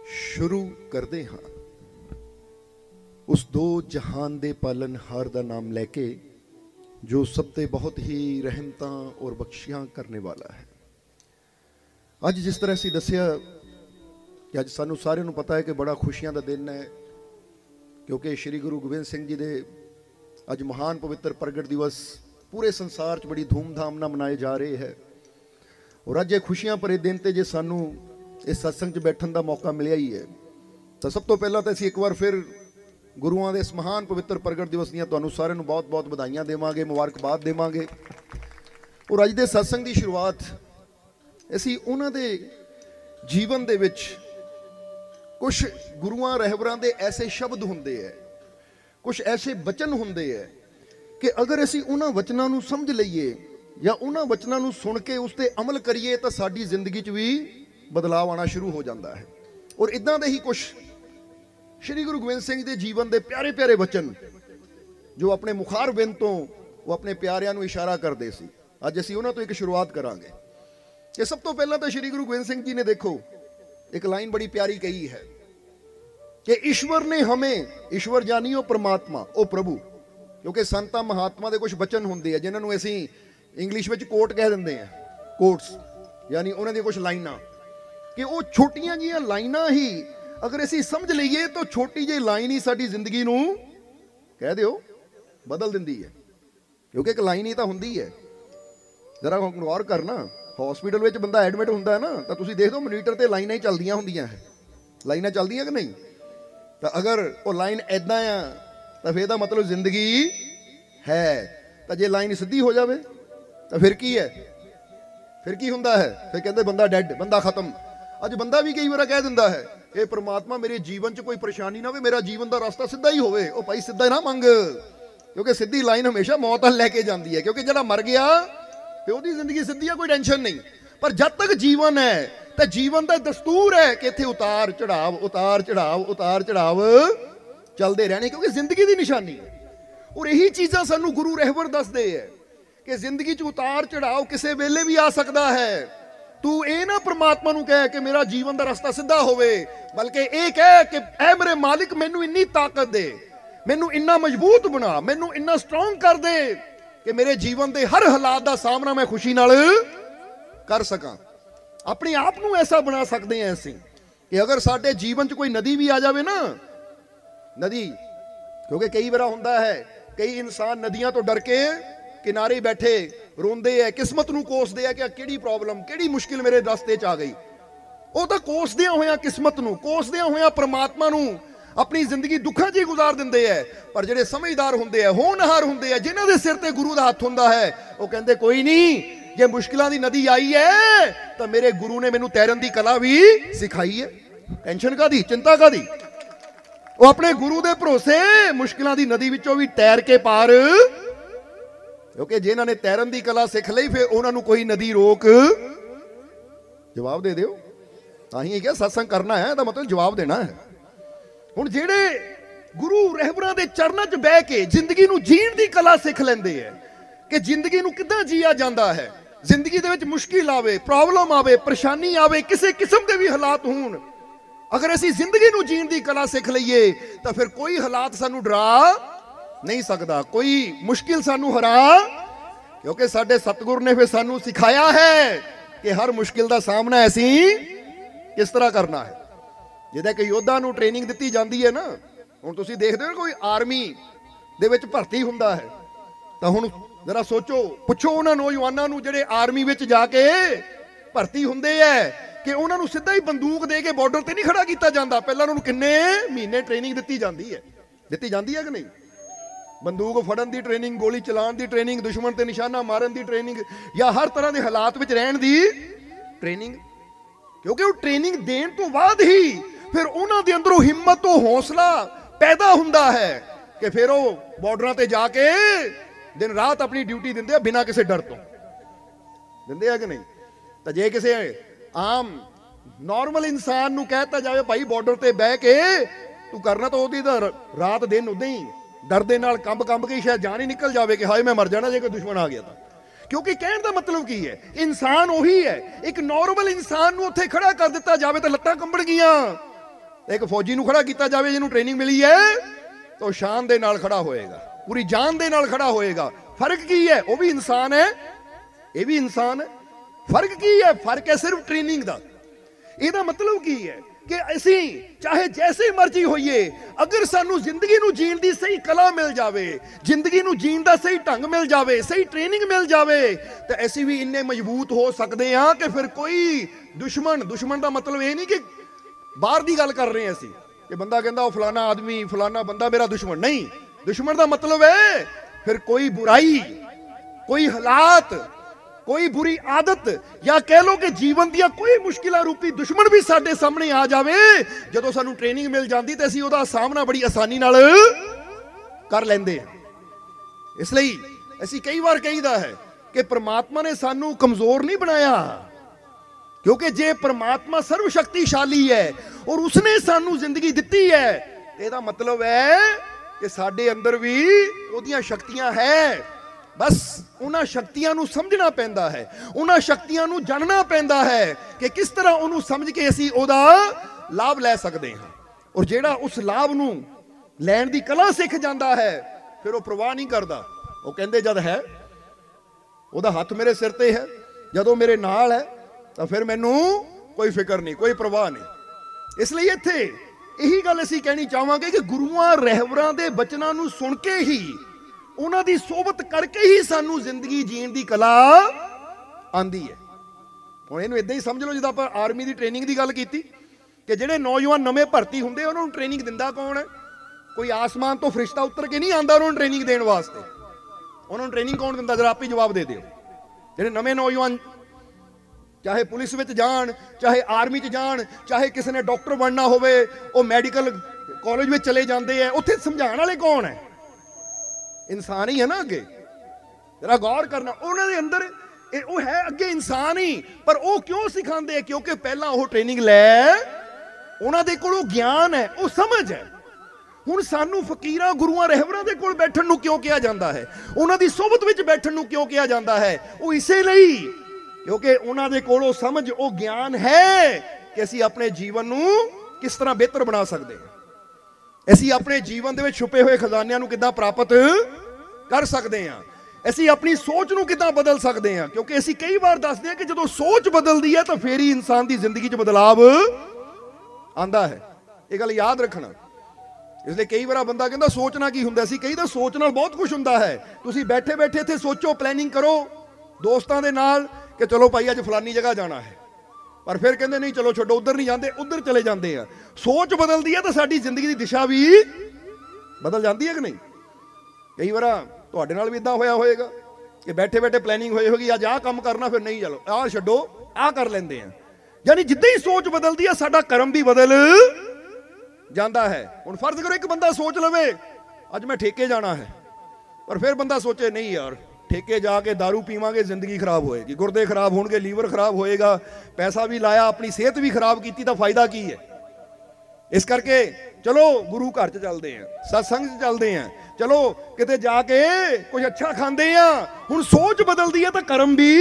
शुरू करते हाँ उस दो जहान दे पालनहार दा नाम लैके जो सब ते बहुत ही रहमतां और बख्शियां करने वाला है। अज जिस तरह असीं दस्सिया कि अज सानू सारिआं नूं पता है कि बड़ा खुशियां दा दिन है, क्योंकि श्री गुरु गोबिंद सिंह जी दे अज महान पवित्र प्रगट दिवस पूरे संसार च बड़ी धूमधाम नाल मनाए जा रहे हैं। और अज ये खुशियां भरे दिन ते जे सानू इस सत्संग च बैठण दा मौका मिलिया ही है, तो सब तो पहला तो असीं एक बार फिर गुरुआं दे इस महान पवित्र प्रगट दिवस दीआं तुहानूं सारिआं नूं बहुत बहुत बधाइयां देवांगे, मुबारकबाद देवांगे। और अज दे सत्संग की शुरुआत असीं उन्हां दे जीवन दे विच कुछ गुरुआं रहबरां दे ऐसे शब्द हुंदे है, कुछ ऐसे वचन हुंदे है कि अगर असीं उन्हां वचनां नूं समझ लईए या उन्हां वचनां नूं सुण के उस ते अमल करिए तो साडी जिंदगी च भी बदलाव आना शुरू हो जाता है। और इदां दे ही कुछ श्री गुरु गोबिंद सिंह दे जीवन दे प्यारे प्यारे वचन जो अपने मुखार बिंद तो वो अपने प्यारिआं नूं इशारा करदे सी, अज असीं उन्हां तो एक शुरुआत करांगे। कि सब तो पहला तो श्री गुरु गोबिंद सिंह जी ने देखो एक लाइन बड़ी प्यारी कही है कि ईश्वर ने हमें, ईश्वर जानियो परमात्मा ओ प्रभु, क्योंकि संतां महात्मा दे कुछ वचन हुंदे हैं जिन्हां नूं असीं इंग्लिश में कोट कह दिंदे हैं, कोट्स यानी उन्हां दी कुछ लाइनां, कि वो छोटियां जिहियां लाइनां ही अगर असीं समझ लईए तो छोटी जी लाइन ही साडी जिंदगी नूं कह दिओ बदल दिंदी है। क्योंकि एक लाइन ही तो हुंदी है, जरा गौर करना, हॉस्पिटल में बंदा एडमिट हुंदा है ना तो तुसीं देख दो मोनीटर ते लाइनां ही चलदियां हुंदियां है, लाइनां चलदियां कि नहीं? तो अगर वो लाइन ऐदां आ तो फिर दा मतलब जिंदगी है, तो जे लाइन सीधी हो जाए तो फिर की है, फिर की हुंदा है? फिर कहते बंदा डेड, बंदा खत्म। अज बंदा भी कई बार कह दिंदा है ये परमात्मा मेरे जीवन च कोई परेशानी ना हो, मेरा जीवन का रास्ता सीधा ही होवे। ओ भाई सीधा ना मंग, क्योंकि सीधी लाइन हमेशा मौत हल लैके जाती है, क्योंकि जरा मर गया तो उसकी जिंदगी सीधी है, कोई टेंशन नहीं। पर जब तक जीवन है तो जीवन का दस्तूर है कि इत्थे उतार चढ़ाव उतार चढ़ाव उतार चढ़ाव चलते रहने, क्योंकि जिंदगी की निशानी है। और यही चीज़ां सानू गुरु रहबर दसदे है कि जिंदगी च उतार चढ़ाव किसी वेले भी आ सकता है। तू ये ना परमात्मा नूं कह कि मेरा जीवन का रास्ता सीधा होवे, बल्कि ये कह कि ऐ मेरे मालिक मैनू इन्नी ताकत दे, मैनू इन्ना मजबूत बना, मैनू इन्ना स्ट्रोंग कर दे कि मेरे जीवन के हर हालात का सामना मैं खुशी नाल कर सकां। अपने आप नूं ऐसा बना सकते हैं असीं कि अगर साडे जीवन च कोई नदी भी आ जाए ना, नदी, क्योंकि कई बार हुंदा है कई इंसान नदियां तो डर के किनारे बैठे रोंदे है, किस्मत नूं कोसदे है कि किहड़ी प्रॉब्लम किहड़ी मुश्किल मेरे रास्ते च आ गई। वो तो कोसदियां होया किस्मत नूं, कोसदियां होया परमात्मा नूं अपनी जिंदगी दुखां च ही गुजार दिंदे है। पर जिहड़े समझदार हुंदे है, होनहार हुंदे है, जिन्हां दे सिर ते गुरु दा हत्थ हुंदा है, वो कहंदे कोई नहीं, जे मुश्किलां दी नदी आई है तो मेरे गुरु ने मैनूं तैरन दी कला भी सिखाई है, टेंशन कादी, चिंता कादी। वो अपने गुरु दे भरोसे मुश्किलां दी नदी विचों भी तैर के पार, क्योंकि जिन्हां ने तैरन दी कला सिख लई फिर उन्हां नूं कोई नदी रोक, जवाब दे दिओ। तां ही क्या सत्संग करना है तो मतलब जवाब देना है। हुण जिहड़े गुरु रहबरां दे चरनां च बह के जिंदगी नूं जीण दी कला सिख लैंदे है कि जिंदगी नूं किदां जीया जांदा है, जिंदगी दे विच मुश्किल आवे, प्रॉब्लम आवे, परेशानी आवे, किसी किस्म के भी हालात होण, अगर असीं जिंदगी नूं जीण दी कला सिख लईए तो फिर कोई हालात सानू डरा नहीं सकता, कोई मुश्किल सानू हरा, क्योंकि साडे सतगुर ने फिर सानू सिखाया है कि हर मुश्किल का सामना असीं किस तरह करना है। जिहदा कि योद्धा नूं ट्रेनिंग दित्ती जाती है ना, हुण तुसीं देखदे हो कोई आर्मी दे विच भर्ती हुंदा है तो हुण जरा सोचो, पुछो उन्हां नौजवानां नूं जिहड़े आर्मी विच जाके भर्ती हुंदे है कि उन्हां नूं सीधा ही बंदूक दे के बॉर्डर ते नहीं खड़ा कीता जांदा, पहलां उन्हां नूं किन्ने महीने ट्रेनिंग दित्ती जाती है कि नहीं? बंदूक फड़न की ट्रेनिंग, गोली चलाने की ट्रेनिंग, दुश्मन ते निशाना मारन की ट्रेनिंग, या हर तरह के हालात में रहन की ट्रेनिंग। क्योंकि वो ट्रेनिंग देने तो बाद ही फिर उन्होंने अंदरों हिम्मत तो हौसला पैदा हुंदा है कि फिर वो बॉर्डर से जाके दिन रात अपनी ड्यूटी देंदे बिना किसी डर तो, देंदे है कि नहीं? तो जे किसी आम नॉर्मल इंसान नूं कहता जाए भाई बॉर्डर से बह के तू करना, तो वो रात दिन उदा ही डर दे नाल कंब कंब के शायद जान ही निकल जाए कि हाय मैं मर जाना जे कोई दुश्मन आ गया था। क्योंकि कहने का मतलब की है, इंसान उही है, एक नॉर्मल इंसान नूं उत्थे खड़ा कर दिता जाए तो लत्तां कंबण गियां, एक फौजी नूं खड़ा किया जाए जिन्होंने ट्रेनिंग मिली है तो शान दे नाल खड़ा होएगा, पूरी जान दे नाल खड़ा होएगा। फर्क की है? वो भी इंसान है, ये भी इंसान है। फर्क की है? फर्क है सिर्फ ट्रेनिंग का। ਇਹਦਾ मतलब की है कि ਅਸੀਂ चाहे जैसे मर्जी होइए, अगर सानू जिंदगी नू जीण दी सही कला मिल जावे, जिंदगी नू जीण दा सही ढंग मिल जावे, सही ट्रेनिंग मिल जावे, तो ਅਸੀਂ भी इन्ने मजबूत हो सकते हैं कि फिर कोई दुश्मन का मतलब ये नहीं कि बाहर की गल कर रहे हैं असी कि बंदा कहता फलाना आदमी फलाना बंदा मेरा दुश्मन, नहीं। दुश्मन का मतलब है फिर कोई बुराई, कोई हालात, कोई बुरी आदत, या कह लो कि जीवन दिया कोई मुश्किल रूपी दुश्मन भी साडे सामने आ जावे, जदों सानू ट्रेनिंग मिल जाती तो असीं उहदा सामना बड़ी आसानी नाल कर लेंदे हैं। इसलिए असीं कई बार कहीदा है कि परमात्मा ने सानू कमजोर नहीं बनाया, क्योंकि जे परमात्मा सर्वशक्तिशाली है और उसने सानू जिंदगी दिती है, ਇਹਦਾ मतलब है कि साडे अंदर भी ਉਹਦੀਆਂ शक्तियां है। बस उन्हां शक्तियां नू समझना पैंदा है, उन्हां शक्तियां नू जानना पैंदा है कि किस तरह उन्होंने समझ के असीं ओदा लाभ लै सकते हैं। और जेड़ा उस लाभ नू लैण दी कला सिख जाता है फिर वो परवाह नहीं करता। वो कहंदे जद है ओदा हथ मेरे सिर ते है, जदों मेरे नाल है तो फिर मैनू कोई फिक्र नहीं, कोई परवाह नहीं। इसलिए इत्थे यही गल असीं कहनी चाहांगे कि गुरुआं रहबरां दे बचनां नू सुन के ही, उन्हां दी सोबत करके ही सानू जिंदगी जीण दी कला आंदी है। हुण इहनूं इदां ही समझ लो जिद्दां आपां आर्मी दी ट्रेनिंग दी गल कीती कि जिहड़े नौजवान नवें भर्ती हुंदे उन्हां नूं ट्रेनिंग दिंदा कौन है? कोई आसमान तो फरिश्ता उतर के नहीं आंदा उन्हां नूं ट्रेनिंग देण वास्ते। उन्हां नूं ट्रेनिंग कौन दिंदा? जरा आप ही जवाब दे दिओ। जिहड़े नवें नौजवान चाहे पुलिस में जान, चाहे आर्मी च जान, चाहे किसी ने डॉक्टर बनना होवे, वो मैडिकल कॉलेज में चले जाते हैं, उत्थे समझाने वाले कौन है? इंसान ही है ना। अगे जरा गौर करना, उन्होंने अंदर वो है अगे इंसान ही, पर वो क्यों सिखाते? क्योंकि पहला वो ट्रेनिंग लै, उन्होंने कोल ज्ञान है, वो समझ है। हुण सानू फकीरां गुरुआं रहबरां दे कोल बैठण नूं क्यों कहा जाता है, उन्हां दी सोबत विच बैठण नूं क्यों कहा जाता है? वो इसे लई क्योंकि उन्होंने कोलों समझ वो ज्ञान है कि असी अपने जीवन नूं किस तरह बेहतर बना सकते हैं, असी अपने जीवन दे विच छुपे हुए खजानियां नूं किद्दां प्राप्त कर सकते हैं, असी अपनी सोच नूं किद्दां बदल सकते हैं। क्योंकि असी कई बार दसदे हैं कि जदों सोच बदलती है तो फिर ही इंसान की जिंदगी च बदलाव आंदा है। ये गल याद रखना। इसलिए कई बार बंदा कहता सोचना की हुंदा, असी कई दा सोच नाल बहुत कुछ हुंदा है। तुसीं बैठे बैठे इत्थे सोचो, प्लैनिंग करो दोस्तां दे नाल कि चलो भाई अज फलानी जगह जाना है, पर फिर कहते नहीं चलो छोड़ो उधर नहीं जाते, उधर चले जाते हैं। सोच बदलती है तो साडी जिंदगी की दिशा भी बदल जाती है कि नहीं? कई बार तुहाडे नाल भी इदां होया होएगा कि बैठे बैठे प्लैनिंग होई होगी अज आह काम करना, फिर नहीं चलो आह छड्डो आह कर लेंदे हैं। यानी जिद्दां ही सोच बदलती है साडा कर्म भी बदल जाता है। हुण फर्ज करो एक बंदा सोच लवे अज मैं ठेके जाना है, पर फिर बंदा सोचे नहीं यार ठेके जाके दारू पीवांगे जिंदगी खराब होएगी, गुर्दे खराब होंगे, लीवर खराब होएगा, पैसा भी लाया अपनी सेहत भी खराब की तो फायदा की है? इस करके चलो गुरु घर च चलते हैं, सत्संग च चलते हैं, चलो किते जाके कुछ अच्छा खाते हैं। हुण सोच बदलती है तो कर्म भी।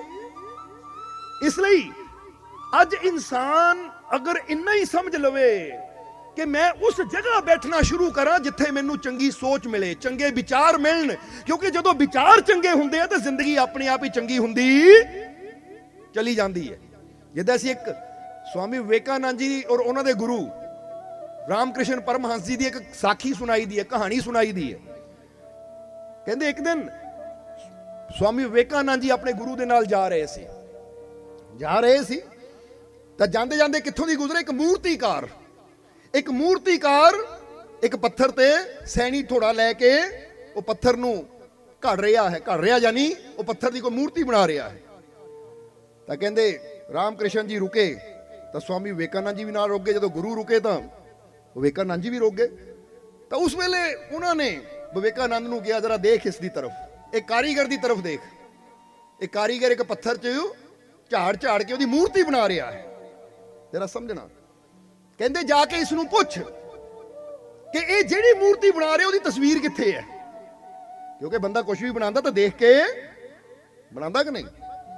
इसलिए अज इंसान अगर इन्ना ही समझ लवे कि मैं उस जगह बैठना शुरू करा जिथे मैनू चंगी सोच मिले, चंगे विचार मिलन, क्योंकि जदों विचार चंगे हुंदे आ तो जिंदगी अपने आप ही चंगी हुंदी चली जाती है। जिद्दां असीं एक स्वामी विवेकानंद जी और उन्हां दे गुरु रामकृष्ण परमहंस जी की एक साखी सुनाई दी है, कहानी सुनाई दी है। कहंदे एक दिन स्वामी विवेकानंद जी अपने गुरु दे नाल जा रहे सी तो जांदे जांदे कित्थों दी गुजरे एक मूर्तिकार एक पत्थर ते सैनी थोड़ा लैके वो पत्थर नूं घड़ रहा यानी वो पत्थर की कोई मूर्ति बना रहा है। तो कहंदे रामकृष्ण जी रुके तो स्वामी विवेकानंद जी भी नाल रुक गए, जो गुरु रुके तो विवेकानंद जी भी रुक गए। तो उस वेले उन्होंने विवेकानंद नूं कहा जरा देख इसकी तरफ, एक कारीगर की तरफ देख। एक कारीगर एक पत्थर च झाड़ के उसकी मूर्ति बना रहा है, जरा समझना। कहंदे जाके इसनूं पुछ कि ये जिहड़ी मूर्ति बना रहे उसकी तस्वीर कित्थे है, क्योंकि बंदा कुछ भी बनाता तो देख के बनाता कि नहीं।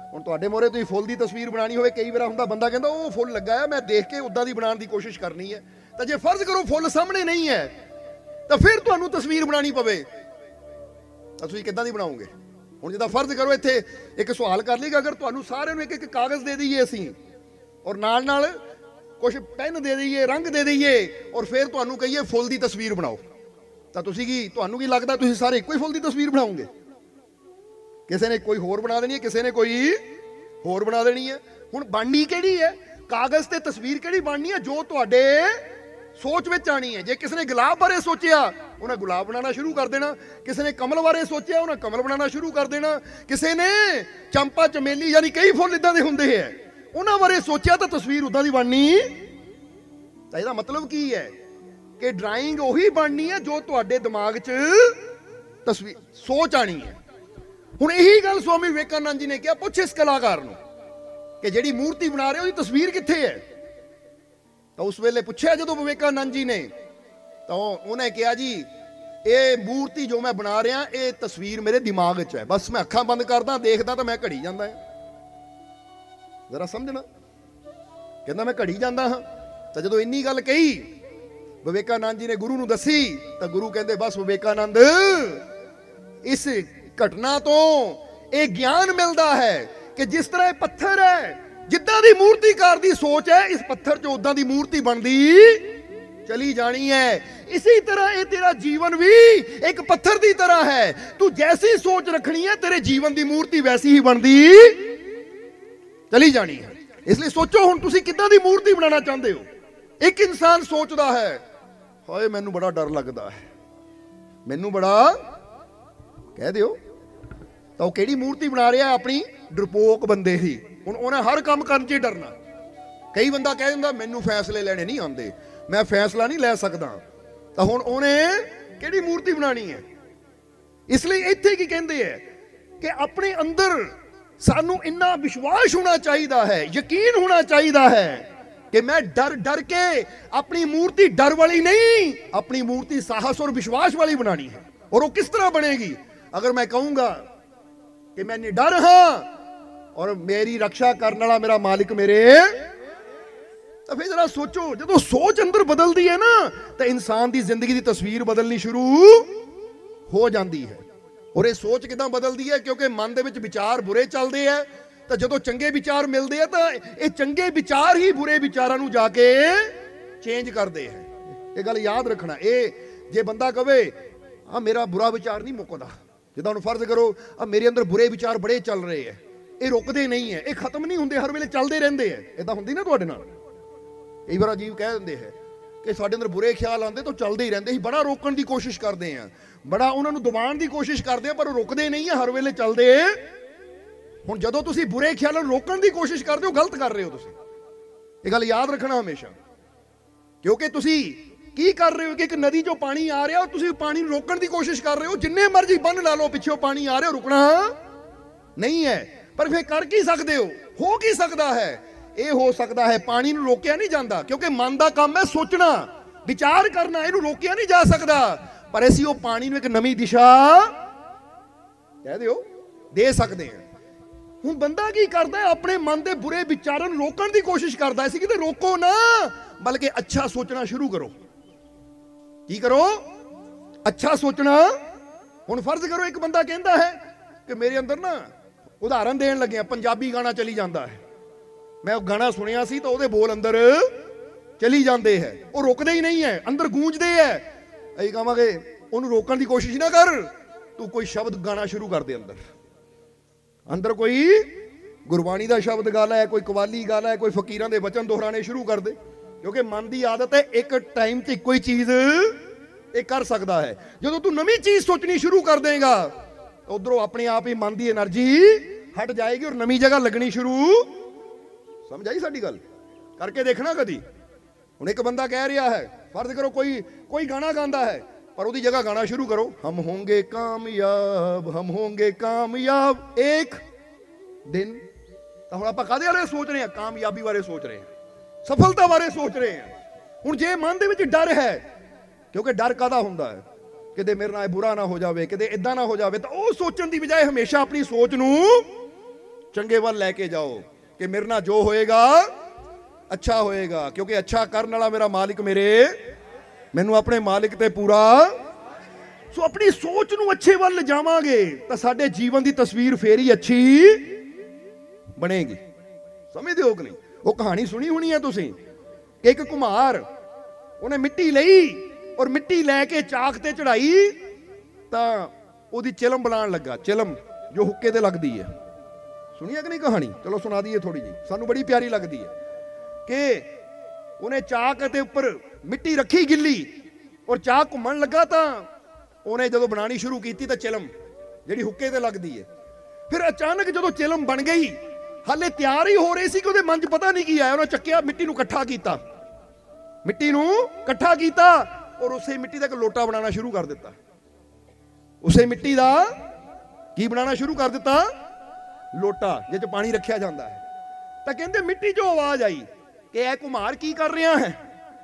ਹੁਣ ਤੁਹਾਡੇ ਮੋਹਰੇ ਤੁਸੀਂ ਫੁੱਲ ਦੀ ਤਸਵੀਰ ਬਣਾਣੀ ਹੋਵੇ, ਕਈ ਵਾਰ ਹੁੰਦਾ ਬੰਦਾ ਕਹਿੰਦਾ ਉਹ ਫੁੱਲ ਲੱਗਾ ਹੈ, ਮੈਂ ਦੇਖ ਕੇ ਉਦਾਂ ਦੀ ਬਣਾਉਣ ਦੀ ਕੋਸ਼ਿਸ਼ ਕਰਨੀ ਹੈ। ਤਾਂ ਜੇ ਫਰਜ਼ ਕਰੋ ਫੁੱਲ ਸਾਹਮਣੇ ਨਹੀਂ ਹੈ ਤਾਂ ਫਿਰ ਤੁਹਾਨੂੰ ਤਸਵੀਰ ਬਣਾਣੀ ਪਵੇ ਤਾਂ ਤੁਸੀਂ ਕਿੱਦਾਂ ਦੀ ਬਣਾਓਗੇ? ਹੁਣ ਜਿੱਦਾਂ ਫਰਜ਼ ਕਰੋ ਇੱਥੇ ਇੱਕ ਸਵਾਲ ਕਰ ਲਈਗਾ, ਅਗਰ ਤੁਹਾਨੂੰ ਸਾਰਿਆਂ ਨੂੰ ਇੱਕ ਇੱਕ ਕਾਗਜ਼ ਦੇ ਦਈਏ ਅਸੀਂ ਔਰ ਨਾਲ ਨਾਲ ਕੁਝ ਪੈਨ ਦੇ ਦਈਏ, ਰੰਗ ਦੇ ਦਈਏ ਔਰ ਫਿਰ ਤੁਹਾਨੂੰ ਕਹੀਏ ਫੁੱਲ ਦੀ ਤਸਵੀਰ ਬਣਾਓ, ਤਾਂ ਤੁਸੀਂ ਕੀ, ਤੁਹਾਨੂੰ ਕੀ ਲੱਗਦਾ ਤੁਸੀਂ ਸਾਰੇ ਇੱਕੋ ਹੀ ਫੁੱਲ ਦੀ ਤਸਵੀਰ ਬਣਾਓਗੇ? ਕਿਸੇ ਨੇ ਕੋਈ ਹੋਰ ਬਣਾ ਦੇਣੀ ਹੈ, ਕਿਸੇ ਨੇ ਕੋਈ ਹੋਰ ਬਣਾ ਦੇਣੀ ਹੈ। ਹੁਣ ਬਣਨੀ ਕਿਹੜੀ ਹੈ? ਕਾਗਜ਼ ਤੇ ਤਸਵੀਰ ਕਿਹੜੀ ਬਣਨੀ ਹੈ? ਜੋ ਤੁਹਾਡੇ ਸੋਚ ਵਿੱਚ ਆਣੀ ਹੈ। ਜੇ ਕਿਸੇ ਨੇ ਗੁਲਾਬ ਬਾਰੇ ਸੋਚਿਆ ਉਹਨੇ ਗੁਲਾਬ ਬਣਾਉਣਾ ਸ਼ੁਰੂ ਕਰ ਦੇਣਾ, ਕਿਸੇ ਨੇ ਕਮਲ ਬਾਰੇ ਸੋਚਿਆ ਉਹਨੇ ਕਮਲ ਬਣਾਉਣਾ ਸ਼ੁਰੂ ਕਰ ਦੇਣਾ, ਕਿਸੇ ਨੇ ਚੰਪਾ ਚਮੇਲੀ ਯਾਨੀ ਕਈ ਫੁੱਲ ਇਦਾਂ ਦੇ ਹੁੰਦੇ ਹੈ ਉਹਨਾਂ ਬਾਰੇ ਸੋਚਿਆ ਤਾਂ ਤਸਵੀਰ ਉਦਾਂ ਦੀ ਬਣਨੀ। ਤਾਂ ਇਹਦਾ ਮਤਲਬ ਕੀ ਹੈ ਕਿ ਡਰਾਇੰਗ ਉਹੀ ਬਣਨੀ ਹੈ ਜੋ ਤੁਹਾਡੇ ਦਿਮਾਗ 'ਚ ਤਸਵੀਰ ਸੋਚ ਆਣੀ ਹੈ। ਹੁਣ ਇਹੀ ਗੱਲ ਸਵਾਮੀ ਵਿਵੇਕਾਨੰਦ ਜੀ ਨੇ ਕਿਹਾ, ਪੁੱਛ ਇਸ ਕਲਾਕਾਰ ਨੂੰ ਕਿ ਜਿਹੜੀ ਮੂਰਤੀ ਬਣਾ ਰਹੇ ਉਹਦੀ ਤਸਵੀਰ ਕਿੱਥੇ ਹੈ? ਤਾਂ ਉਸ ਵੇਲੇ ਪੁੱਛਿਆ ਜਦੋਂ ਵਿਵੇਕਾਨੰਦ ਜੀ ਨੇ ਤਾਂ ਉਹਨੇ ਕਿਹਾ ਜੀ ਇਹ ਮੂਰਤੀ ਜੋ ਮੈਂ ਬਣਾ ਰਿਹਾ ਇਹ ਤਸਵੀਰ ਮੇਰੇ ਦਿਮਾਗ 'ਚ ਹੈ, ਬਸ ਮੈਂ ਅੱਖਾਂ ਬੰਦ ਕਰਦਾ ਦੇਖਦਾ ਤਾਂ ਮੈਂ ਘੜੀ ਜਾਂਦਾ ਹਾਂ। ਜ਼ਰਾ ਸਮਝਣਾ, ਕਹਿੰਦਾ ਮੈਂ ਘੜੀ ਜਾਂਦਾ ਹਾਂ। ਤਾਂ ਜਦੋਂ ਇੰਨੀ ਗੱਲ ਕਹੀ ਵਿਵੇਕਾਨੰਦ ਜੀ ਨੇ ਗੁਰੂ ਨੂੰ ਦੱਸੀ ਤਾਂ ਗੁਰੂ ਕਹਿੰਦੇ ਬਸ ਵਿਵੇਕਾਨੰਦ ਇਸ ਘਟਨਾ ਤੋਂ ਇਹ ਗਿਆਨ ਮਿਲਦਾ ਹੈ ਕਿ ਜਿਸ ਤਰ੍ਹਾਂ ਇਹ ਪੱਥਰ ਹੈ, ਜਿੱਦਾਂ ਦੀ ਮੂਰਤੀਕਾਰ ਦੀ ਸੋਚ ਹੈ ਇਸ ਪੱਥਰ 'ਚ ਉਦਾਂ ਦੀ ਮੂਰਤੀ ਬਣਦੀ ਚਲੀ ਜਾਣੀ ਹੈ। ਇਸੇ ਤਰ੍ਹਾਂ ਇਹ ਤੇਰਾ ਜੀਵਨ ਵੀ ਇੱਕ ਪੱਥਰ ਦੀ ਤਰ੍ਹਾਂ ਹੈ, ਤੂੰ ਜੈਸੀ ਸੋਚ ਰੱਖਣੀ ਹੈ ਤੇਰੇ ਜੀਵਨ ਦੀ ਮੂਰਤੀ ਵੈਸੀ ਹੀ ਬਣਦੀ ਚਲੀ ਜਾਣੀ ਹੈ। ਇਸ ਲਈ ਸੋਚੋ ਹੁਣ ਤੁਸੀਂ ਕਿੱਦਾਂ ਦੀ ਮੂਰਤੀ ਬਣਾਉਣਾ ਚਾਹੁੰਦੇ ਹੋ। ਇੱਕ ਇਨਸਾਨ ਸੋਚਦਾ ਹੈ ਹਾਏ ਮੈਨੂੰ ਬੜਾ ਡਰ ਲੱਗਦਾ ਹੈ, ਮੈਨੂੰ ਬੜਾ, ਕਹਿ ਦਿਓ ਤਾਂ ਉਹ ਕਿਹੜੀ ਮੂਰਤੀ ਬਣਾ ਰਿਹਾ? ਆਪਣੀ ਡਰਪੋਕ ਬੰਦੇ ਦੀ। ਹੁਣ ਉਹਨੇ ਹਰ ਕੰਮ ਕਰਨ 'ਚ ਹੀ ਡਰਨਾ। ਕਈ ਬੰਦਾ ਕਹਿ ਦਿੰਦਾ ਮੈਨੂੰ ਫੈਸਲੇ ਲੈਣੇ ਨਹੀਂ ਆਉਂਦੇ, ਮੈਂ ਫੈਸਲਾ ਨਹੀਂ ਲੈ ਸਕਦਾ, ਤਾਂ ਹੁਣ ਉਹਨੇ ਕਿਹੜੀ ਮੂਰਤੀ ਬਣਾਣੀ ਹੈ? ਇਸ ਲਈ ਇੱਥੇ ਕੀ ਕਹਿੰਦੇ ਹੈ ਕਿ ਆਪਣੇ ਅੰਦਰ ਸਾਨੂੰ ਇੰਨਾ ਵਿਸ਼ਵਾਸ ਹੋਣਾ ਚਾਹੀਦਾ ਹੈ, ਯਕੀਨ ਹੋਣਾ ਚਾਹੀਦਾ ਹੈ ਕਿ ਮੈਂ ਡਰ ਡਰ ਕੇ ਆਪਣੀ ਮੂਰਤੀ ਡਰ ਵਾਲੀ ਨਹੀਂ, ਆਪਣੀ ਮੂਰਤੀ ਸਾਹਸ ਔਰ ਵਿਸ਼ਵਾਸ ਵਾਲੀ ਬਣਾਣੀ ਹੈ। ਔਰ ਉਹ ਕਿਸ ਤਰ੍ਹਾਂ ਬਣੇਗੀ? ਅਗਰ ਮੈਂ ਕਹੂੰਗਾ ਕਿ ਮੈਂ ਨਿਡਰ ਹਾਂ ਔਰ ਮੇਰੀ ਰੱਖਿਆ ਕਰਨ ਵਾਲਾ ਮੇਰਾ ਮਾਲਿਕ ਮੇਰੇ, ਤਾਂ ਫਿਰ ਜਰਾ ਸੋਚੋ ਜਦੋਂ ਸੋਚ ਅੰਦਰ ਬਦਲਦੀ ਹੈ ਨਾ ਤਾਂ ਇਨਸਾਨ ਦੀ ਜ਼ਿੰਦਗੀ ਦੀ ਤਸਵੀਰ ਬਦਲਣੀ ਸ਼ੁਰੂ ਹੋ ਜਾਂਦੀ ਹੈ। ਔਰ ਇਹ ਸੋਚ ਕਿਦਾਂ ਬਦਲਦੀ ਹੈ? ਕਿਉਂਕਿ ਮਨ ਦੇ ਵਿੱਚ ਵਿਚਾਰ ਬੁਰੇ ਚੱਲਦੇ ਆ, ਤਾਂ ਜਦੋਂ ਚੰਗੇ ਵਿਚਾਰ ਮਿਲਦੇ ਆ ਤਾਂ ਇਹ ਚੰਗੇ ਵਿਚਾਰ ਹੀ ਬੁਰੇ ਵਿਚਾਰਾਂ ਨੂੰ ਜਾ ਕੇ ਚੇਂਜ ਕਰਦੇ ਹੈ। ਇਹ ਗੱਲ ਯਾਦ ਰੱਖਣਾ। ਇਹ ਜੇ ਬੰਦਾ ਕਵੇ ਆ ਮੇਰਾ ਬੁਰਾ ਵਿਚਾਰ ਨਹੀਂ ਮੁੱਕਦਾ, ਜਿੱਦਾਂ ਹੁਣ ਫਰਜ਼ ਕਰੋ ਆ ਮੇਰੇ ਅੰਦਰ ਬੁਰੇ ਵਿਚਾਰ ਬੜੇ ਚੱਲ ਰਹੇ ਹੈ, ਇਹ ਰੁਕਦੇ ਨਹੀਂ ਹੈ, ਇਹ ਖਤਮ ਨਹੀਂ ਹੁੰਦੇ, ਹਰ ਵੇਲੇ ਚੱਲਦੇ ਰਹਿੰਦੇ ਹੈ। ਇਦਾਂ ਹੁੰਦੀ ਨਾ ਤੁਹਾਡੇ ਨਾਲ? ਕਈ ਵਾਰ ਅਜੀਬ ਕਹਿ ਦਿੰਦੇ ਹੈ ਕਿ ਸਾਡੇ ਅੰਦਰ ਬੁਰੇ ਖਿਆਲ ਆਉਂਦੇ ਤਾਂ ਚੱਲਦੇ ਹੀ ਰਹਿੰਦੇ। ਅਸੀਂ ਬੜਾ ਰੋਕਣ ਦੀ ਕੋਸ਼ਿਸ਼ ਕਰਦੇ ਹਾਂ, ਬੜਾ ਉਹਨਾਂ ਨੂੰ ਦਬਾਉਣ ਦੀ ਕੋਸ਼ਿਸ਼ ਕਰਦੇ ਆ, ਪਰ ਉਹ ਰੁਕਦੇ ਨਹੀਂ ਹੈ, ਹਰ ਵੇਲੇ ਚੱਲਦੇ। ਹੁਣ ਜਦੋਂ ਤੁਸੀਂ ਬੁਰੇ ਖਿਆਲਾਂ ਨੂੰ ਰੋਕਣ ਦੀ ਕੋਸ਼ਿਸ਼ ਕਰਦੇ ਹੋ ਗਲਤ ਕਰ ਰਹੇ ਹੋ ਤੁਸੀਂ। ਇਹ ਗੱਲ ਯਾਦ ਰੱਖਣਾ ਹਮੇਸ਼ਾ, ਕਿਉਂਕਿ ਤੁਸੀਂ ਕੀ ਕਰ ਰਹੇ ਹੋ ਕਿ ਇੱਕ ਨਦੀ 'ਚੋਂ ਪਾਣੀ ਆ ਰਿਹਾ, ਤੁਸੀਂ ਪਾਣੀ ਨੂੰ ਰੋਕਣ ਦੀ ਕੋਸ਼ਿਸ਼ ਕਰ ਰਹੇ ਹੋ। ਜਿੰਨੇ ਮਰਜ਼ੀ ਬੰਨ ਲਾ ਲਓ, ਪਿੱਛੋਂ ਪਾਣੀ ਆ ਰਿਹਾ, ਰੁਕਣਾ ਨਹੀਂ ਹੈ। ਪਰ ਫਿਰ ਕਰ ਕੀ ਸਕਦੇ ਹੋ ਕੀ ਸਕਦਾ ਹੈ? ਇਹ ਹੋ ਸਕਦਾ ਹੈ ਪਾਣੀ ਨੂੰ ਰੋਕਿਆ ਨਹੀਂ ਜਾਂਦਾ, ਕਿਉਂਕਿ ਮਨ ਦਾ ਕੰਮ ਹੈ ਸੋਚਣਾ, ਵਿਚਾਰ ਕਰਨਾ, ਇਹਨੂੰ ਰੋਕਿਆ ਨਹੀਂ ਜਾ ਸਕਦਾ। ਪਰ ਅਸੀਂ ਉਹ ਪਾਣੀ ਨੂੰ ਇੱਕ ਨਵੀਂ ਦਿਸ਼ਾ ਕਹਿ ਦਿਓ ਦੇ ਸਕਦੇ ਹਾਂ। ਹੁਣ ਬੰਦਾ ਕੀ ਕਰਦਾ ਹੈ? ਆਪਣੇ ਮਨ ਦੇ ਬੁਰੇ ਵਿਚਾਰਾਂ ਨੂੰ ਰੋਕਣ ਦੀ ਕੋਸ਼ਿਸ਼ ਕਰਦਾ ਹੈ। ਅਸੀਂ ਕਿਤੇ ਰੋਕੋ ਨਾ, ਬਲਕਿ ਅੱਛਾ ਸੋਚਣਾ ਸ਼ੁਰੂ ਕਰੋ। ਕੀ ਕਰੋ? ਅੱਛਾ ਸੋਚਣਾ। ਹੁਣ ਫਰਜ਼ ਕਰੋ ਇੱਕ ਬੰਦਾ ਕਹਿੰਦਾ ਹੈ ਕਿ ਮੇਰੇ ਅੰਦਰ ਨਾ, ਉਦਾਹਰਨ ਦੇਣ ਲੱਗਿਆ, ਪੰਜਾਬੀ ਗਾਣਾ ਚਲੀ ਜਾਂਦਾ ਹੈ, ਮੈਂ ਉਹ ਗਾਣਾ ਸੁਣਿਆ ਸੀ ਤਾਂ ਉਹਦੇ ਬੋਲ ਅੰਦਰ ਚਲੀ ਜਾਂਦੇ ਹੈ, ਉਹ ਰੁਕਦੇ ਹੀ ਨਹੀਂ ਹੈ, ਅੰਦਰ ਗੂੰਜਦੇ ਹੈ। ਅਸੀਂ ਕਹਾਂਗੇ ਉਹਨੂੰ ਰੋਕਣ ਦੀ ਕੋਸ਼ਿਸ਼ ਨਾ ਕਰ, ਤੂੰ ਕੋਈ ਸ਼ਬਦ ਗਾਣਾ ਸ਼ੁਰੂ ਕਰ ਦੇ, ਅੰਦਰ ਕੋਈ ਗੁਰਬਾਣੀ ਦਾ ਸ਼ਬਦ ਗਾ ਲੈ, ਕੋਈ ਕਵਾਲੀ ਗਾ ਲੈ, ਕੋਈ ਫਕੀਰਾਂ ਦੇ ਵਚਨ ਦੁਹਰਾਣੇ ਸ਼ੁਰੂ ਕਰ ਦੇ। ਕਿਉਂਕਿ ਮਨ ਦੀ ਆਦਤ ਹੈ ਇੱਕ ਟਾਈਮ 'ਤੇ ਇੱਕੋ ਹੀ ਚੀਜ਼ ਇਹ ਕਰ ਸਕਦਾ ਹੈ। ਜਦੋਂ ਤੂੰ ਨਵੀਂ ਚੀਜ਼ ਸੋਚਣੀ ਸ਼ੁਰੂ ਕਰ ਦੇਗਾ ਉਧਰੋਂ ਆਪਣੇ ਆਪ ਹੀ ਮਨ ਦੀ એનર્ਜੀ ਹਟ ਜਾਏਗੀ ਔਰ ਨਵੀਂ ਜਗ੍ਹਾ ਲੱਗਣੀ ਸ਼ੁਰੂ। ਸਮਝ ਆਈ ਸਾਡੀ ਗੱਲ? ਕਰਕੇ ਦੇਖਣਾ ਕਦੀ। ਹੁਣ ਇੱਕ ਬੰਦਾ ਕਹਿ ਰਿਹਾ ਹੈ, ਫਰਜ਼ ਕਰੋ ਕੋਈ ਗਾਣਾ ਗਾਉਂਦਾ ਹੈ, ਪਰ ਉਹਦੀ ਜਗ੍ਹਾ ਗਾਣਾ ਸ਼ੁਰੂ ਕਰੋ, ਹਮ ਹੋਂਗੇ ਕਾਮਯਾਬ, ਹਮ ਹੋਂਗੇ ਕਾਮਯਾਬ ਇੱਕ ਦਿਨ। ਤਾਂ ਹੁਣ ਆਪਾਂ ਕਾਹਦੇ ਬਾਰੇ ਸੋਚ ਰਹੇ ਹਾਂ? ਕਾਮਯਾਬੀ ਬਾਰੇ ਸੋਚ ਰਹੇ ਹਾਂ, ਸਫਲਤਾ ਬਾਰੇ ਸੋਚ ਰਹੇ ਹਾਂ। ਹੁਣ ਜੇ ਮਨ ਦੇ ਵਿੱਚ ਡਰ ਹੈ, ਕਿਉਂਕਿ ਡਰ ਕਾਹਦਾ ਹੁੰਦਾ ਹੈ? ਕਿਤੇ ਮੇਰੇ ਨਾਲ ਬੁਰਾ ਨਾ ਹੋ ਜਾਵੇ, ਕਿਤੇ ਇਦਾਂ ਨਾ ਹੋ ਜਾਵੇ, ਤਾਂ ਉਹ ਸੋਚਣ ਦੀ ਬਜਾਏ ਹਮੇਸ਼ਾ ਆਪਣੀ ਸੋਚ ਨੂੰ ਚੰਗੇ ਵੱਲ ਲੈ ਕੇ ਜਾਓ ਕਿ ਮੇਰੇ ਨਾਲ ਜੋ ਹੋਏਗਾ ਅੱਛਾ ਹੋਏਗਾ, ਕਿਉਂਕਿ ਅੱਛਾ ਕਰਨ ਵਾਲਾ ਮੇਰਾ ਮਾਲਿਕ ਮੈਨੂੰ ਆਪਣੇ ਮਾਲਿਕ ਤੇ ਪੂਰਾ। ਸੋ ਆਪਣੀ ਸੋਚ ਨੂੰ ਅੱਛੇ ਵੱਲ ਲਿਜਾਵਾਂਗੇ ਤਾਂ ਸਾਡੇ ਜੀਵਨ ਦੀ ਤਸਵੀਰ ਫੇਰ ਹੀ ਅੱਛੀ ਬਣੇਗੀ। ਸਮਝਦੇ ਹੋ ਕਿ ਨਹੀਂ? ਉਹ ਕਹਾਣੀ ਸੁਣੀ ਹੋਣੀ ਹੈ ਤੁਸੀਂ ਕਿ ਇੱਕ ਘੁਮਾਰ ਉਹਨੇ ਮਿੱਟੀ ਲਈ ਔਰ ਮਿੱਟੀ ਲੈ ਕੇ ਚਾਕ ਤੇ ਚੜਾਈ ਤਾਂ ਉਹਦੀ ਚਿਲਮ ਬਣਾਉਣ ਲੱਗਾ, ਚਿਲਮ ਜੋ ਹੁੱਕੇ ਤੇ ਲੱਗਦੀ ਹੈ। ਸੁਣੀਆ ਕਿ ਨਹੀਂ ਕਹਾਣੀ? ਚਲੋ ਸੁਣਾ ਦਈਏ ਥੋੜੀ ਜੀ, ਸਾਨੂੰ ਬੜੀ ਪਿਆਰੀ ਲੱਗਦੀ ਹੈ ਕਿ ਉਹਨੇ ਚਾਕ ਦੇ ਉੱਪਰ ਮਿੱਟੀ ਰੱਖੀ ਗਿੱਲੀ ਔਰ ਚਾਕ ਘੁੰਮਣ ਲੱਗਾ ਤਾਂ ਉਹਨੇ ਜਦੋਂ ਬਣਾਉਣੀ ਸ਼ੁਰੂ ਕੀਤੀ ਤਾਂ ਚਿਲਮ ਜਿਹੜੀ ਹੁੱਕੇ ਤੇ ਲੱਗਦੀ ਹੈ, ਫਿਰ ਅਚਾਨਕ ਜਦੋਂ ਚਿਲਮ ਬਣ ਗਈ, ਹਾਲੇ ਤਿਆਰ ਹੀ ਹੋ ਰਹੀ ਸੀ ਕਿ ਉਹਦੇ ਮਨ 'ਚ ਪਤਾ ਨਹੀਂ ਕੀ ਆਇਆ, ਉਹਨੇ ਚੱਕਿਆ ਮਿੱਟੀ ਨੂੰ ਇਕੱਠਾ ਕੀਤਾ ਔਰ ਉਸੇ ਮਿੱਟੀ ਦਾ ਇੱਕ ਲੋਟਾ ਬਣਾਉਣਾ ਸ਼ੁਰੂ ਕਰ ਦਿੱਤਾ। ਉਸੇ ਮਿੱਟੀ ਦਾ ਕੀ ਬਣਾਉਣਾ ਸ਼ੁਰੂ ਕਰ ਦਿੱਤਾ? ਲੋਟਾ, ਜਿਸ 'ਚ ਪਾਣੀ ਰੱਖਿਆ ਜਾਂਦਾ ਹੈ। ਤਾਂ ਕਹਿੰਦੇ ਮਿੱਟੀ 'ਚੋਂ ਆਵਾਜ਼ ਆਈ ਕਿ ਇਹ ਘੁਮਾਰ ਕੀ ਕਰ ਰਿਹਾ ਹੈ?